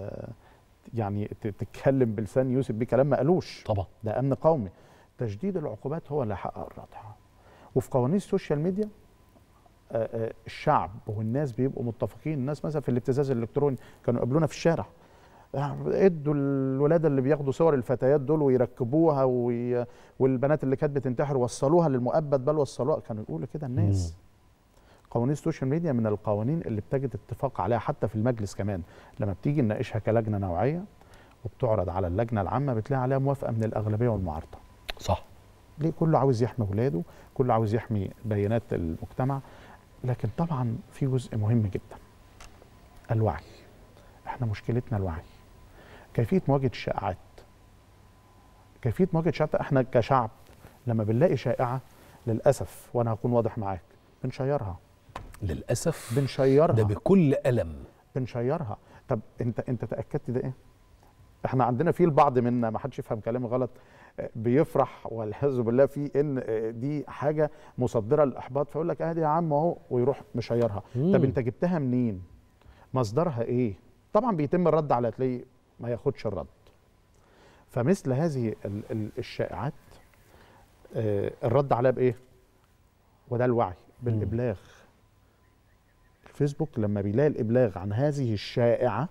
يعني تتكلم بلسان يوسف بيه كلام ما قالوش. طبعا. ده امن قومي. تشديد العقوبات هو اللي هيحقق الردع. وفي قوانين السوشيال ميديا الشعب والناس بيبقوا متفقين. الناس مثلا في الابتزاز الالكتروني كانوا يقابلونا في الشارع، ادوا الولاده اللي بياخدوا صور الفتيات دول ويركبوها والبنات اللي كانت بتنتحر وصلوها للمؤبد، بل وصلوها، كانوا يقولوا كده الناس. قوانين السوشيال ميديا من القوانين اللي بتجد اتفاق عليها حتى في المجلس كمان، لما بتيجي نناقشها كلجنه نوعيه وبتعرض على اللجنه العامه بتلاقي عليها موافقه من الاغلبيه والمعارضه. صح. ليه؟ كله عاوز يحمي ولاده، كله عاوز يحمي بيانات المجتمع، لكن طبعا في جزء مهم جدا، الوعي. احنا مشكلتنا الوعي. كيفيه مواجهه الشائعات. كيفيه مواجهه الشائعات، احنا كشعب لما بنلاقي شائعه للاسف، وانا هكون واضح معاك، بنشيرها. للاسف بنشيرها، ده بكل الم بنشيرها. طب انت تاكدت ده ايه؟ احنا عندنا في البعض منا، ما حدش يفهم كلامي غلط، بيفرح والعياذ بالله في ان دي حاجه مصدره للاحباط، فيقول لك ادي يا عم اهو ويروح مشيرها. طب انت جبتها منين؟ مصدرها ايه؟ طبعا بيتم الرد على تلاقيه ما ياخدش الرد. فمثل هذه الشائعات الرد عليها بايه؟ وده الوعي، بالابلاغ. الفيسبوك لما بيلاقي الابلاغ عن هذه الشائعه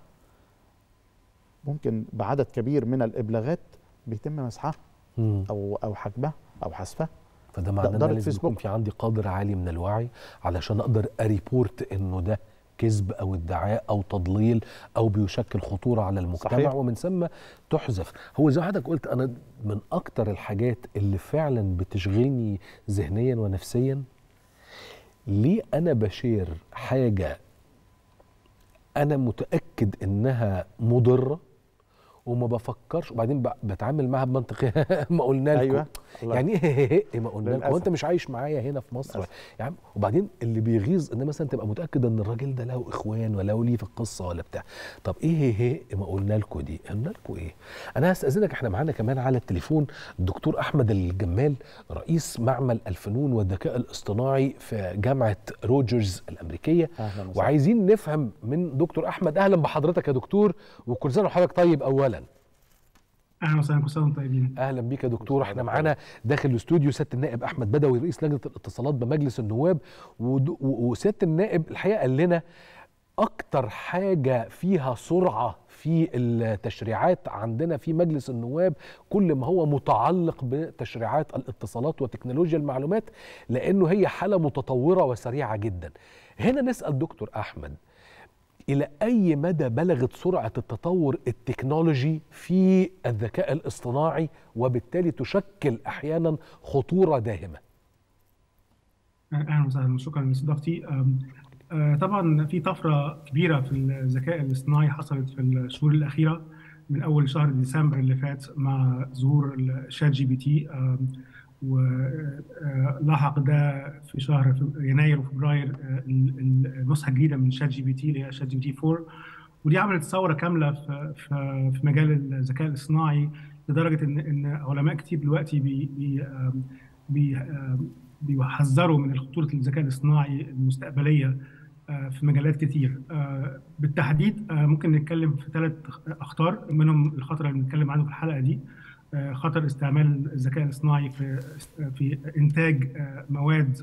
ممكن بعدد كبير من الابلاغات بيتم مسحها او حجبها او حذفها. فده معناه ان لازم يكون في عندي قدر عالي من الوعي علشان اقدر اريبورت انه ده كذب او ادعاء او تضليل او بيشكل خطوره على المجتمع. صحيح. ومن ثم تحذف. هو زي ما حضرتك قلت، انا من اكتر الحاجات اللي فعلا بتشغلني ذهنيا ونفسيا، ليه انا بشير حاجه انا متاكد انها مضره وما بفكرش، وبعدين بتعامل معها بمنطق ما قلنا لكم. أيوة. يعني ايه ما قلنا لكم؟ وانت مش عايش معايا هنا في مصر يعني. وبعدين اللي بيغيظ ان مثلا تبقى متاكد ان الراجل ده له اخوان ولا ليه في القصه ولا بتاع. طب ايه ما قلنا لكم دي؟ قلنا لكم ايه؟ انا هستاذنك، احنا معانا كمان على التليفون الدكتور احمد الجمال، رئيس معمل الفنون والذكاء الاصطناعي في جامعه روجرز الامريكيه. وعايزين نفهم من دكتور احمد. اهلا بحضرتك يا دكتور، وكل سنه وحضرتك طيب. اولا اهلا وسهلا، كل سنه وانتم طيبين. اهلا بيك يا دكتور. احنا معانا داخل الاستوديو سياده النائب احمد بدوي رئيس لجنه الاتصالات بمجلس النواب، وسياده النائب الحقيقه قال لنا اكتر حاجه فيها سرعه في التشريعات عندنا في مجلس النواب كل ما هو متعلق بتشريعات الاتصالات وتكنولوجيا المعلومات، لانه هي حاله متطوره وسريعه جدا. هنا نسال دكتور احمد، إلى أي مدى بلغت سرعة التطور التكنولوجي في الذكاء الاصطناعي وبالتالي تشكل أحيانا خطورة داهمة؟ أهلا وسهلا، شكرا لاستضافتي. طبعا في طفرة كبيرة في الذكاء الاصطناعي حصلت في الشهور الأخيرة من أول شهر ديسمبر اللي فات مع ظهور الشات جي بي تي، ولاحق ده في شهر يناير وفبراير النسخه الجديده من شات جي بي تي اللي هي شات جي بي تي 4، ودي عملت ثوره كامله في مجال الذكاء الاصطناعي، لدرجه ان علماء كتير دلوقتي بيحذروا من خطوره الذكاء الاصطناعي المستقبليه في مجالات كتير. بالتحديد ممكن نتكلم في 3 اخطار، منهم الخطر اللي بنتكلم عنه في الحلقه دي، خطر استعمال الذكاء الاصطناعي في انتاج مواد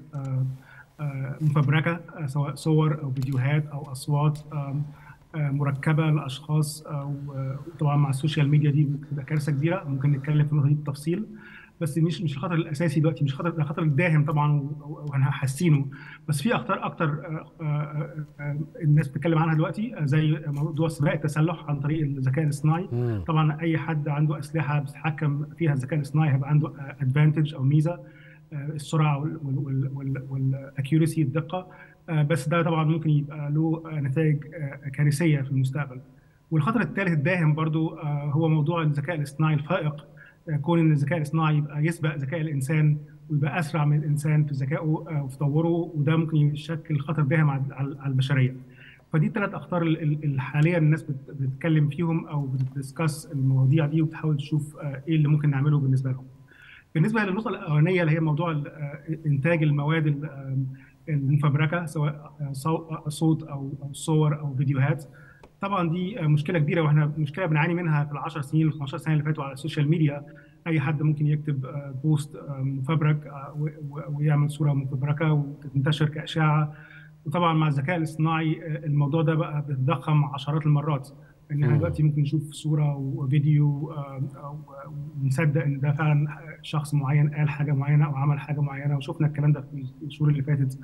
مفبركه، سواء صور او فيديوهات او اصوات مركبه لاشخاص، وطبعا مع السوشيال ميديا دي بتبقى كارثه كبيره. ممكن نتكلم في النقطه دي بالتفصيل، بس مش الخطر الاساسي دلوقتي، مش خطر، ده خطر الداهم طبعا واحنا حاسينه، بس في اخطار اكتر الناس بتتكلم عنها دلوقتي، زي موضوع سباق التسلح عن طريق الذكاء الاصطناعي. طبعا اي حد عنده اسلحه بيتحكم فيها الذكاء الاصطناعي هيبقى عنده ادفانتج او ميزه، السرعه والاكيورسي، الدقه، بس ده طبعا ممكن يبقى له نتائج كارثيه في المستقبل. والخطر الثالث الداهم برضو هو موضوع الذكاء الاصطناعي الفائق، كون ان الذكاء الاصطناعي يبقى يسبق ذكاء الانسان ويبقى اسرع من الانسان في ذكائه وفي تطوره، وده ممكن يشكل خطر داهم على البشريه. فدي الثلاث اخطار اللي حاليا الناس بتتكلم فيهم او بتدسكس المواضيع دي وبتحاول تشوف ايه اللي ممكن نعمله بالنسبه لهم. بالنسبه للنقطه الاولانيه اللي هي موضوع انتاج المواد المفبركه، سواء صوت او صور او فيديوهات، طبعا دي مشكله كبيره، واحنا مشكله بنعاني منها في ال10 سنين وال 15 سنه اللي فاتوا على السوشيال ميديا. اي حد ممكن يكتب بوست مفبرك ويعمل صوره مفبركه وتنتشر كاشاعه، وطبعا مع الذكاء الاصطناعي الموضوع ده بقى بيتضخم عشرات المرات، ان احنا دلوقتي ممكن نشوف صوره وفيديو ونصدق ان ده فعلا شخص معين قال حاجه معينه او عمل حاجه معينه، وشفنا الكلام ده في الشهور اللي فاتت.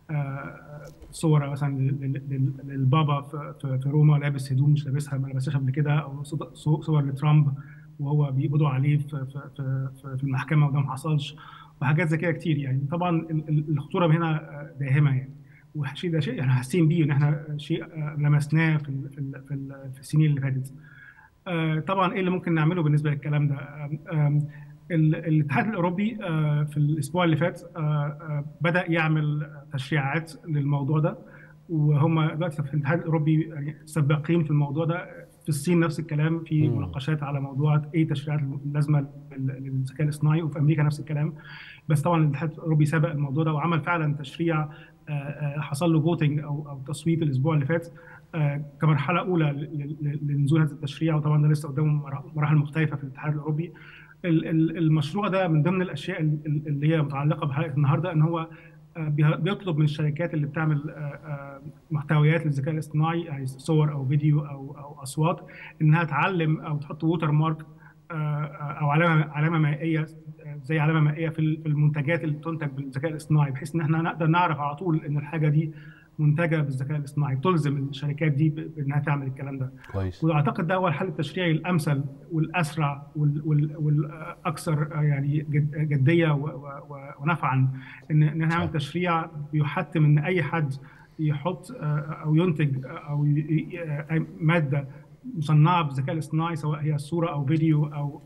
صور مثلا للبابا في روما لابس هدوم مش لابسها، ما لبسهاش قبل كده، او صور لترامب وهو بيقبضوا عليه في المحكمه وده ما حصلش، وحاجات زي كده كتير يعني. طبعا الخطوره هنا داهمه يعني، وشيء ده شيء احنا حاسين بيه، ان احنا شيء لمسناه في السنين اللي فاتت. طبعا ايه اللي ممكن نعمله بالنسبه للكلام ده؟ الاتحاد الاوروبي في الاسبوع اللي فات بدا يعمل تشريعات للموضوع ده، وهم دلوقتي في الاتحاد الاوروبي يعني سباقين في الموضوع ده. في الصين نفس الكلام، في مناقشات على موضوع ايه التشريعات اللازمه للذكاء الاصطناعي، وفي امريكا نفس الكلام. بس طبعا الاتحاد الاوروبي سبق الموضوع ده وعمل فعلا تشريع حصل له فوتنج او تصويت الاسبوع اللي فات كمرحله اولى لنزول هذا التشريع، وطبعا ده لسه قدامه مراحل مختلفه في الاتحاد الاوروبي. المشروع ده من ضمن الاشياء اللي هي متعلقه بحلقه النهارده، ان هو بيطلب من الشركات اللي بتعمل محتويات للذكاء الاصطناعي، يعني صور او فيديو او اصوات، انها تعلم او تحط ووتر مارك او علامه مائيه، زي علامه مائيه في المنتجات اللي تنتج بالذكاء الاصطناعي، بحيث ان احنا نقدر نعرف على طول ان الحاجه دي منتجه بالذكاء الاصطناعي، تلزم الشركات دي بانها تعمل الكلام ده. كويس. واعتقد ده هو الحل التشريعي الامثل والاسرع والاكثر يعني جديه ونفعا، ان نعمل تشريع بيحتم ان اي حد يحط او ينتج او ماده مصنعه بالذكاء الاصطناعي، سواء هي صوره او فيديو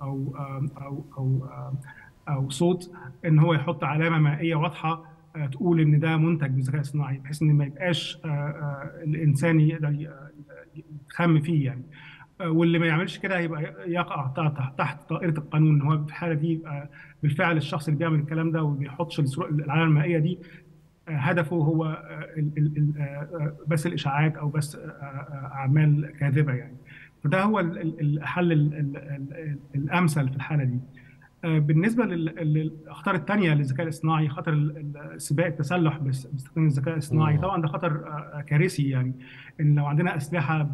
او صوت، ان هو يحط علامه مائيه واضحه تقول ان ده منتج بالذكاء الاصطناعي، بحيث ان ما يبقاش الانسان يقدر يتخم فيه يعني. واللي ما يعملش كده هيبقى يقع تحت طائره القانون، ان هو في الحاله دي يبقى بالفعل الشخص اللي بيعمل الكلام ده وما بيحطش العلامه المائيه دي هدفه هو بس الاشاعات او بس اعمال كاذبه يعني. فده هو الحل الامثل في الحاله دي. بالنسبه للاخطار الثانيه للذكاء الاصطناعي، خطر سباق التسلح باستخدام الذكاء الاصطناعي، طبعا ده خطر كارثي. يعني ان لو عندنا اسلحه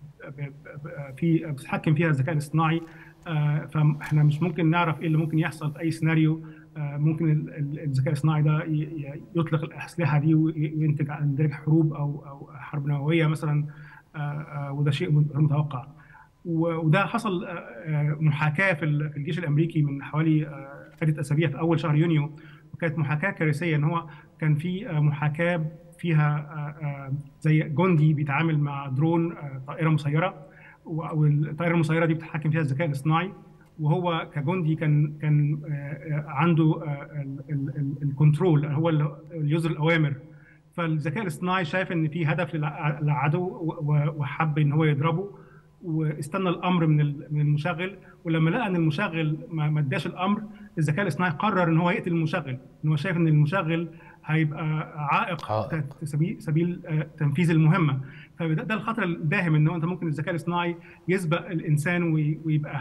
بتتحكم فيها الذكاء الاصطناعي، فاحنا مش ممكن نعرف ايه اللي ممكن يحصل في اي سيناريو. ممكن الذكاء الاصطناعي ده يطلق الاسلحه دي وينتج عن ذلك حروب او حرب نوويه مثلا، وده شيء غير متوقع. وده حصل محاكاه في الجيش الامريكي من حوالي 3 أسابيع في اول شهر يونيو، وكانت محاكاه كارثيه. ان هو كان في محاكاه فيها زي جندي بيتعامل مع درون طائره مسيره، والطائره المسيره دي بتتحكم فيها الذكاء الاصطناعي، وهو كجندي كان عنده الكنترول، هو اللي يصدر الاوامر. فالذكاء الاصطناعي شايف ان في هدف للعدو وحب ان هو يضربه، واستنى الامر من المشغل. ولما لقى ان المشغل ما اداش الامر، الذكاء الاصطناعي قرر ان هو يقتل المشغل، ان هو شايف ان المشغل هيبقى عائق سبيل تنفيذ المهمه. فده الخطر الداهم، ان انت ممكن الذكاء الاصطناعي يسبق الانسان ويبقى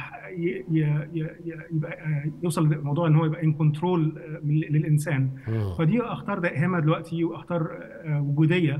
يوصل لموضوع ان هو يبقى ان كنترول للانسان. فدي اخطار دائمه دلوقتي، واخطار وجوديه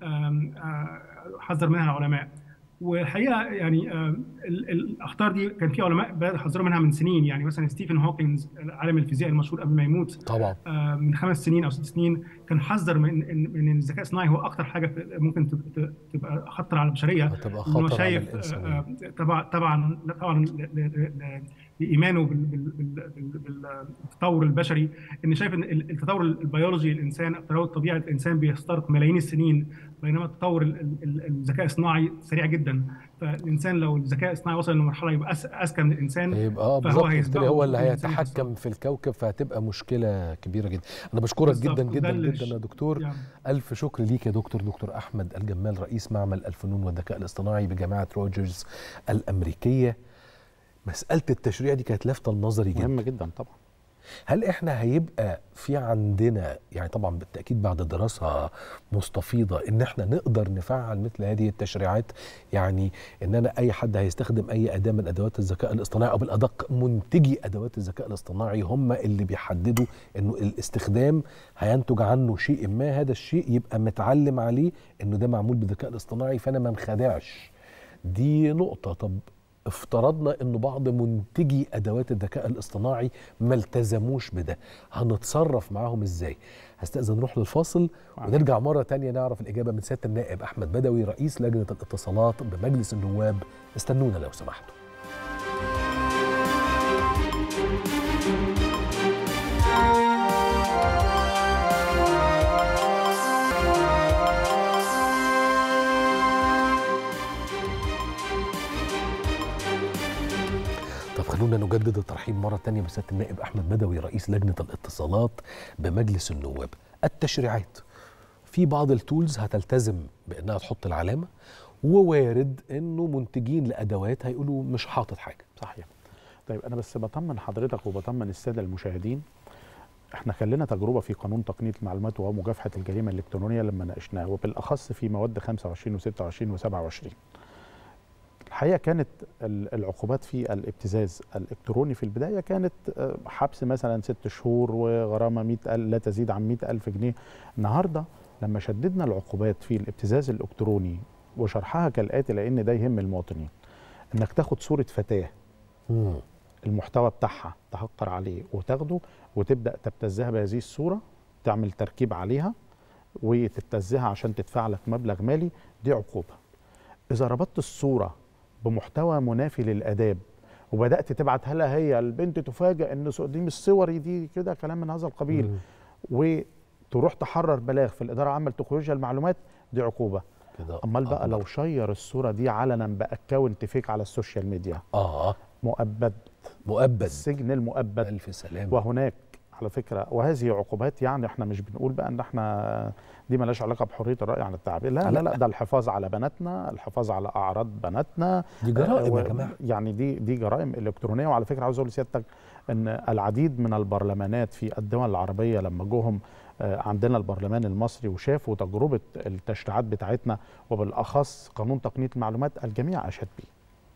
حذر منها العلماء. والحقيقه يعني الاخطار دي كان في علماء بدأوا يحذروا منها من سنين. يعني مثلا ستيفن هوكينز عالم الفيزياء المشهور قبل ما يموت طبعا من 5 سنين او 6 سنين كان حذر من الذكاء الصناعي هو اكثر حاجه ممكن تبقى خطر على البشريه. انه شايف طبعا لايمانه بالتطور البشري، ان شايف ان التطور البيولوجي للانسان، التطور الطبيعي للانسان بيستغرق ملايين السنين، بينما تطور الذكاء الصناعي سريع جدا. فالانسان لو الذكاء الصناعي وصل لمرحله يبقى اذكى من الانسان، يبقى فهو هو اللي هيتحكم في الكوكب، فهتبقى مشكله كبيره جدا. انا بشكرك جدا جدا جدا يا دكتور. الف شكر ليك يا دكتور احمد الجمال، رئيس معمل الفنون والذكاء الاصطناعي بجامعه روجرز الامريكيه. مساله التشريع دي كانت لافته لنظري جدا، مهمه جدا طبعا. هل احنا هيبقى في عندنا، يعني طبعا بالتاكيد بعد دراسه مستفيضه، ان احنا نقدر نفعل مثل هذه التشريعات؟ يعني ان انا اي حد هيستخدم اي اداه من ادوات الذكاء الاصطناعي، او بالادق منتجي ادوات الذكاء الاصطناعي هم اللي بيحددوا انه الاستخدام هينتج عنه شيء ما، هذا الشيء يبقى متعلم عليه انه ده معمول بالذكاء الاصطناعي، فانا ما انخدعش. دي نقطه. طب افترضنا انه بعض منتجي ادوات الذكاء الاصطناعي ما التزموش بده، هنتصرف معاهم ازاي؟ هستأذن نروح للفاصل ونرجع مرة تانية نعرف الإجابة من سيادة النائب أحمد بدوي رئيس لجنة الاتصالات بمجلس النواب. استنونا لو سمحتوا. خلونا نجدد الترحيب مرة تانية بسيادة النائب أحمد بدوي رئيس لجنة الاتصالات بمجلس النواب. التشريعات في بعض التولز هتلتزم بأنها تحط العلامة، ووارد أنه منتجين لأدوات هيقولوا مش حاطط حاجة. صحيح. طيب أنا بس بطمن حضرتك وبطمن السادة المشاهدين، احنا كان لنا تجربة في قانون تقنية المعلومات ومكافحة الجريمة الإلكترونية لما ناقشناه، وبالأخص في مواد 25 و26 و27. الحقيقة كانت العقوبات في الابتزاز الإلكتروني في البداية كانت حبس مثلا 6 شهور وغرامة 100 لا تزيد عن 100,000 جنيه. النهاردة لما شددنا العقوبات في الابتزاز الإلكتروني وشرحها كالآتي، لأن ده يهم المواطنين، إنك تاخد صورة فتاة المحتوى بتاعها تهكر عليه وتاخده وتبدأ تبتزها بهذه الصورة، تعمل تركيب عليها وتبتزها عشان تدفع لك مبلغ مالي، دي عقوبة. إذا ربطت الصورة بمحتوى منافي للآداب وبدأت تبعتها لها هي البنت تفاجأ إن دي مش صوري، دي كده كلام من هذا القبيل، وتروح تحرر بلاغ في الإدارة العامة لتكنولوجيا المعلومات، دي عقوبة. أمال بقى لو شير الصورة دي علنا بأكاونت فيك على السوشيال ميديا، مؤبد السجن المؤبد. ألف سلامة. وهناك على فكرة، وهذه عقوبات، يعني احنا مش بنقول بقى ان احنا دي مالهاش علاقة بحرية الرأي عن التعبير، لا لا لا، ده الحفاظ على بناتنا، الحفاظ على أعراض بناتنا، دي جرائم يا جماعة. يعني دي جرائم إلكترونية. وعلى فكرة عاوز أقول لسيادتك ان العديد من البرلمانات في الدول العربية لما جوهم عندنا البرلمان المصري وشافوا تجربة التشريعات بتاعتنا وبالأخص قانون تقنية المعلومات، الجميع أشاد بيه.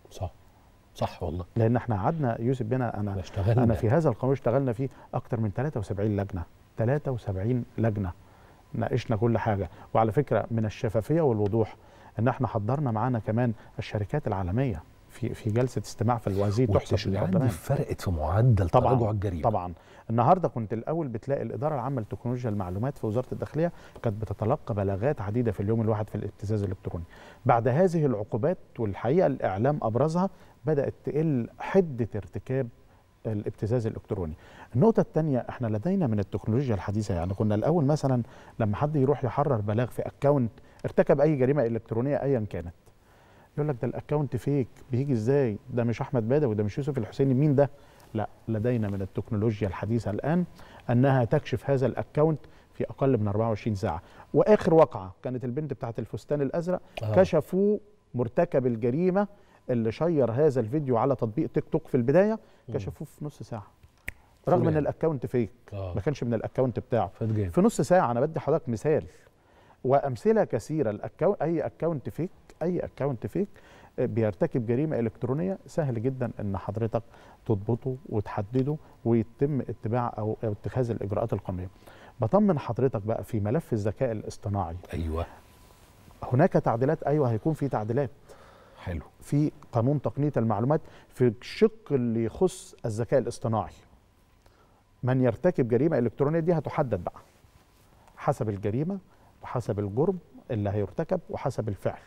صح والله. لان احنا قعدنا يوسف بينا انا في هذا القانون اشتغلنا فيه اكتر من 73 لجنه 73 لجنه ناقشنا كل حاجه. وعلى فكره من الشفافيه والوضوح ان احنا حضرنا معانا كمان الشركات العالميه في جلسه استماع في الوزير تحسب البرلمان. فرقت في معدل تراجع الجريمه. طبعا النهارده كنت الاول بتلاقي الاداره العامه لتكنولوجيا المعلومات في وزاره الداخليه كانت بتتلقى بلاغات عديده في اليوم الواحد في الابتزاز الالكتروني. بعد هذه العقوبات والحقيقه الاعلام ابرزها بدات تقل حده ارتكاب الابتزاز الالكتروني. النقطه الثانيه احنا لدينا من التكنولوجيا الحديثه، يعني كنا الاول مثلا لما حد يروح يحرر بلاغ في اكونت ارتكب اي جريمه الكترونيه ايا كانت، يقول لك ده الاكونت فيك، بيجي ازاي؟ ده مش احمد بدوي، ده مش يوسف الحسيني، مين ده؟ لا، لدينا من التكنولوجيا الحديثه الان انها تكشف هذا الاكونت في اقل من 24 ساعه. واخر وقعه كانت البنت بتاعت الفستان الازرق كشفوا مرتكب الجريمه اللي شير هذا الفيديو على تطبيق تيك توك في البدايه، كشفوه في نص ساعه رغم ان الاكونت فيك، ما كانش من الاكونت بتاعه. في نص ساعه. انا بدي حضرتك مثال وامثله كثيره. اي اكونت فيك بيرتكب جريمه الكترونيه سهل جدا ان حضرتك تضبطه وتحدده ويتم اتباع او اتخاذ الاجراءات القانونيه. بطمن حضرتك بقى في ملف الذكاء الاصطناعي. ايوه هناك تعديلات. ايوه هيكون في تعديلات. حلو. في قانون تقنيه المعلومات في الشق اللي يخص الذكاء الاصطناعي. من يرتكب جريمه الكترونيه دي هتحدد بقى حسب الجريمه وحسب الجرم اللي هيرتكب وحسب الفعل.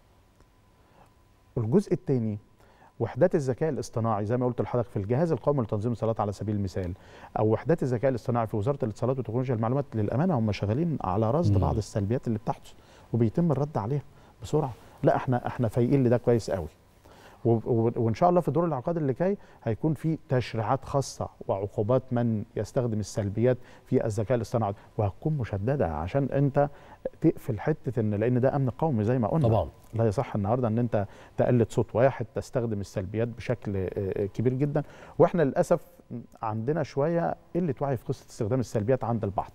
الجزء الثاني وحدات الذكاء الاصطناعي زي ما قلت لحضرتك في الجهاز القومي لتنظيم الصلاه على سبيل المثال، او وحدات الذكاء الاصطناعي في وزاره الاتصالات وتكنولوجيا المعلومات، للامانه هم شغالين على رصد بعض السلبيات اللي بتحدث وبيتم الرد عليها بسرعه. لا احنا فايقين لده كويس قوي. وان شاء الله في دور العقاد اللي جاي هيكون في تشريعات خاصه وعقوبات من يستخدم السلبيات في الذكاء الاصطناعي، وهتكون مشدده عشان انت تقفل حته ان لان ده امن قومي زي ما قلنا. طبعا لا يصح النهارده ان انت تقلد صوت واحد تستخدم السلبيات بشكل كبير جدا. واحنا للاسف عندنا شويه قله وعي في قصه استخدام السلبيات عند البعض.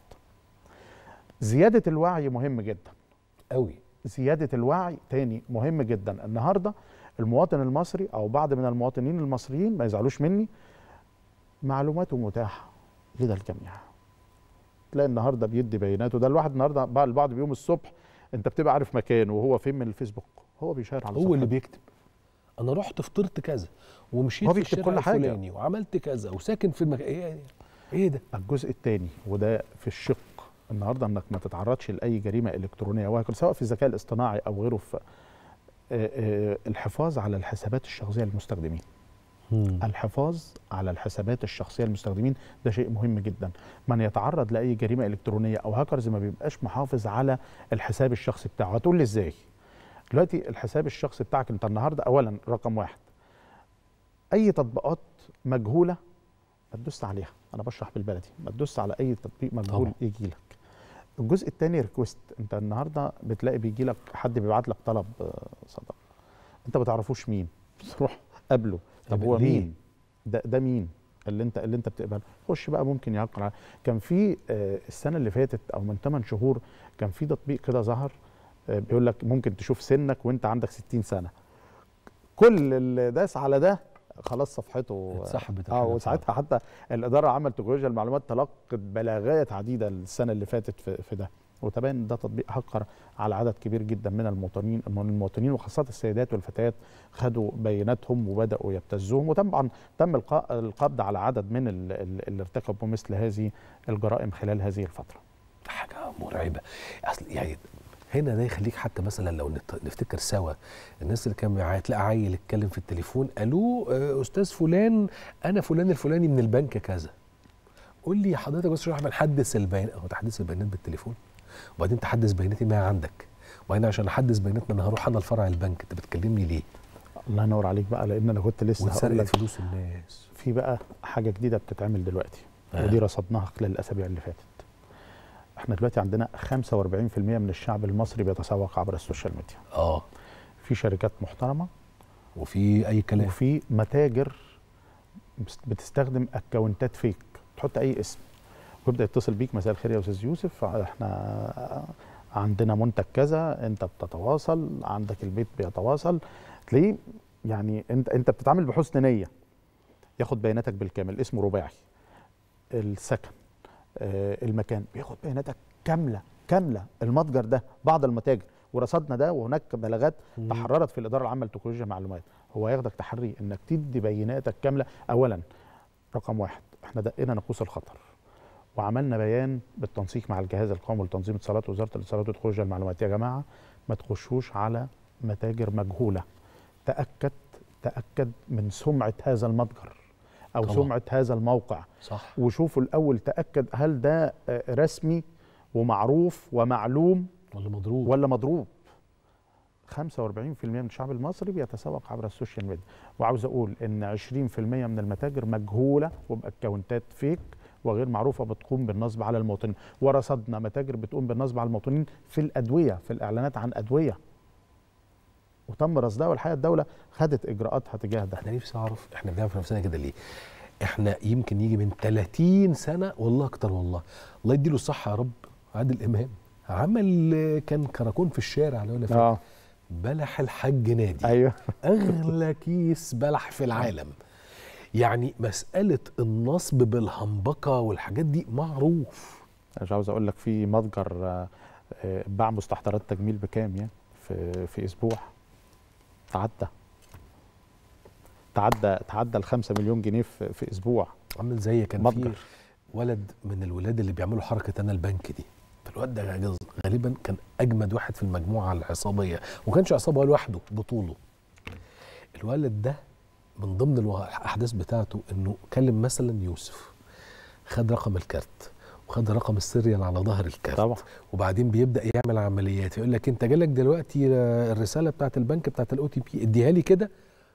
زياده الوعي مهم جدا قوي. زياده الوعي تاني مهم جدا. النهارده المواطن المصري او بعض من المواطنين المصريين ما يزعلوش مني معلوماته متاحه لدى الجميع. تلاقي النهارده بيدي بياناته. ده الواحد النهارده البعض بيقوم الصبح انت بتبقى عارف مكانه وهو فين من الفيسبوك، هو بيشير على هو اللي بيكتب انا رحت فطرت كذا ومشيت في الشارع الفلاني وعملت كذا وساكن في المكان. ايه ده؟ الجزء الثاني وده في الشق النهارده انك ما تتعرضش لاي جريمه الكترونيه وهكذا سواء في الذكاء الاصطناعي او غيره. في الحفاظ على الحسابات الشخصيه للمستخدمين. الحفاظ على الحسابات الشخصيه للمستخدمين ده شيء مهم جدا. من يتعرض لاي جريمه الكترونيه او هاكرز ما بيبقاش محافظ على الحساب الشخصي بتاعه. هتقول لي ازاي؟ دلوقتي الحساب الشخصي بتاعك انت النهارده اولا رقم واحد اي تطبيقات مجهوله ما تدوس عليها. انا بشرح بالبلدي، ما تدوس على اي تطبيق مجهول يجي لك. الجزء الثاني ريكوست. انت النهارده بتلاقي بيجي لك حد بيبعت لك طلب صداقه انت ما تعرفوش مين، تروح قابله. طب هو مين؟ ده مين اللي انت بتقبله؟ خش بقى ممكن يهكر. كان في السنه اللي فاتت او من 8 شهور كان في تطبيق كده ظهر بيقول لك ممكن تشوف سنك وانت عندك 60 سنه. كل اللي داس على ده خلاص صفحته اتسحبت. وساعتها حتى الاداره العامه لتكنولوجيا المعلومات تلقت بلاغات عديده السنه اللي فاتت في ده، وتبين ده تطبيق هكر على عدد كبير جدا من المواطنين وخاصه السيدات والفتيات خدوا بياناتهم وبداوا يبتزوهم. وطبعا تم القبض على عدد من اللي ارتكبوا مثل هذه الجرائم خلال هذه الفتره. حاجه مرعبه. اصل يعني هنا ده يخليك حتى مثلا لو نفتكر سوا الناس اللي كان تلاقي عيل يتكلم في التليفون الو استاذ فلان انا فلان الفلاني من البنك كذا. قول لي حضرتك بس راح بنحدث البيانات. هو تحديث البيانات بالتليفون؟ وبعدين تحدث بياناتي ما عندك، وبعدين عشان احدث بياناتنا انا هروح انا لفرع البنك. انت بتكلمني ليه؟ الله ينور عليك بقى. لان انا كنت لسه هقول لك فلوس الناس. في بقى حاجه جديده بتتعمل دلوقتي ودي رصدناها خلال الاسابيع اللي فاتت. احنا دلوقتي عندنا 45% من الشعب المصري بيتسوق عبر السوشيال ميديا. في شركات محترمه وفي اي كلام وفي متاجر بتستخدم اكونتات فيك تحط اي اسم ويبدا يتصل بيك. مساء الخير يا استاذ يوسف، احنا عندنا منتج كذا، انت بتتواصل، عندك البيت بيتواصل. تلاقيه يعني انت بتتعامل بحسن نيه. ياخد بياناتك بالكامل، اسمه رباعي، السكن، المكان، بياخد بياناتك كامله. المتجر ده بعض المتاجر ورصدنا ده، وهناك بلاغات تحررت في الاداره العامه لتكنولوجيا المعلومات. هو ياخدك تحري انك تدي بياناتك كامله. اولا رقم واحد، احنا دقينا ناقوس الخطر وعملنا بيان بالتنسيق مع الجهاز القومي لتنظيم الاتصالات ووزاره الاتصالات وتكنولوجيا المعلومات. يا جماعه ما تخشوش على متاجر مجهوله، تاكد من سمعه هذا المتجر او طبعا سمعه هذا الموقع، صح، وشوفوا الاول تاكد هل ده رسمي ومعروف ومعلوم ولا مضروب. 45% من الشعب المصري بيتسوق عبر السوشيال ميديا، وعاوز اقول ان 20% من المتاجر مجهوله وباكونتات فيك وغير معروفه بتقوم بالنصب على المواطنين. ورصدنا متاجر بتقوم بالنصب على المواطنين في الادويه، في الاعلانات عن ادويه، وتم رصدها، والحقيقه الدوله خدت اجراءاتها تجاه ده. انا نفسي اعرف احنا بنعمل في نفسنا كده ليه؟ احنا يمكن يجي من 30 سنه والله اكتر، والله الله يديله الصحه يا رب، عادل امام عمل كان كراكون في الشارع لو انا فاكر، بلح الحاج نادي، ايوه اغلى كيس بلح في العالم. يعني مساله النصب بالهنبقه والحاجات دي معروف. مش عاوز اقول لك في متجر باع مستحضرات تجميل بكام يعني في اسبوع، تعدى ال 5 مليون جنيه في اسبوع. عامل زي كان في ولد من الولاد اللي بيعملوا حركه انا البنك دي، فالواد ده غالبا كان اجمد واحد في المجموعه العصابيه، وما كانش عصابه لوحده بطوله. الولد ده من ضمن الاحداث بتاعته انه كلم مثلا يوسف، خد رقم الكارت وخد رقم السيريال على ظهر الكارت طبعا، وبعدين بيبدا يعمل عمليات، يقول لك انت جالك دلوقتي الرساله بتاعت البنك بتاعت الاو تي بي، اديها لي كده،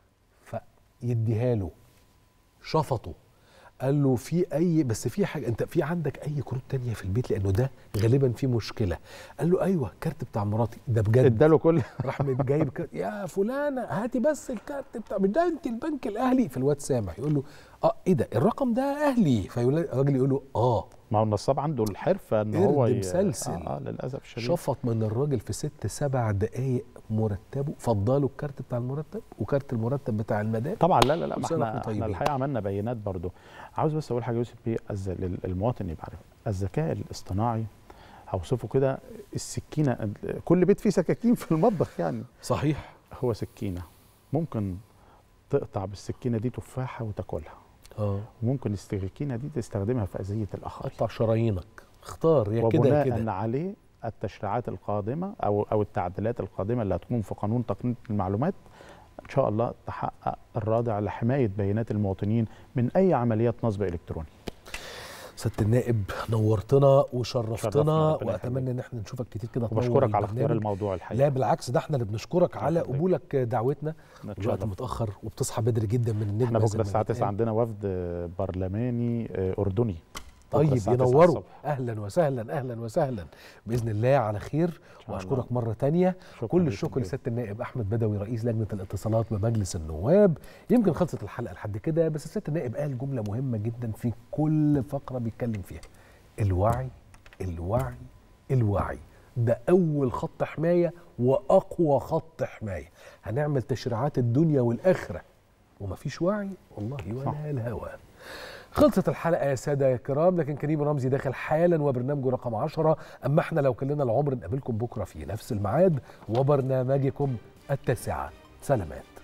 فيديها له. شفطه، قال له بس في حاجه، انت في عندك اي كروت تانية في البيت لانه ده غالبا في مشكله. قال له ايوه الكارت بتاع مراتي ده بجد، اداله كل راح جايب يا فلانه هاتي بس الكارت بتاع، مش ده انت البنك الاهلي؟ في الواد سامع يقول له ايه ده الرقم ده اهلي، فالراجل يقول له ما هو النصاب عنده الحرفه ان هو مسلسل. للاسف الشديد شفط من الراجل في 6-7 دقائق مرتبه، فضاله الكارت بتاع المرتب وكارت المرتب بتاع المدام. طبعا لا ما احنا الحقيقه عملنا بيانات برضو. عاوز بس اقول حاجه يوسف بيه للمواطن يبقى عارف، الذكاء الاصطناعي هوصفه كده السكينه، كل بيت فيه سكاكين في المطبخ يعني، صحيح، هو سكينه ممكن تقطع بالسكينه دي تفاحه وتاكلها، وممكن السكينه دي تستخدمها في اذيه الاخرين، قطع شرايينك، اختار يا كده يا كده. وبناء عليه التشريعات القادمه او التعديلات القادمه اللي هتكون في قانون تقنيه المعلومات ان شاء الله تحقق الرادع لحمايه بيانات المواطنين من اي عمليات نصب الكتروني. سيادة النائب نورتنا وشرفتنا، واتمنى ان احنا نشوفك كتير كده. وبشكرك على اختيار الموضوع الحقيقه. لا بالعكس، ده احنا اللي بنشكرك على قبولك دعوتنا. الوقت متاخر وبتصحى بدري جدا من النجم. احنا بكره الساعه 9 عندنا وفد برلماني اردني. طيب ينوروا، اهلا وسهلا اهلا وسهلا باذن الله على خير. واشكرك مره تانية. كل الشكر لسياده النائب احمد بدوي رئيس لجنه الاتصالات بمجلس النواب. يمكن خلصت الحلقه لحد كده، بس سياده النائب قال جمله مهمه جدا في كل فقره بيتكلم فيها: الوعي الوعي الوعي. ده اول خط حمايه واقوى خط حمايه. هنعمل تشريعات الدنيا والاخره ومفيش وعي والله ولا الهوى. خلصت الحلقة يا سادة يا كرام، لكن كريم رمزي داخل حالا وبرنامجه رقم 10. أما احنا لو كلنا العمر نقابلكم بكرة في نفس الميعاد وبرنامجكم 9. سلامات.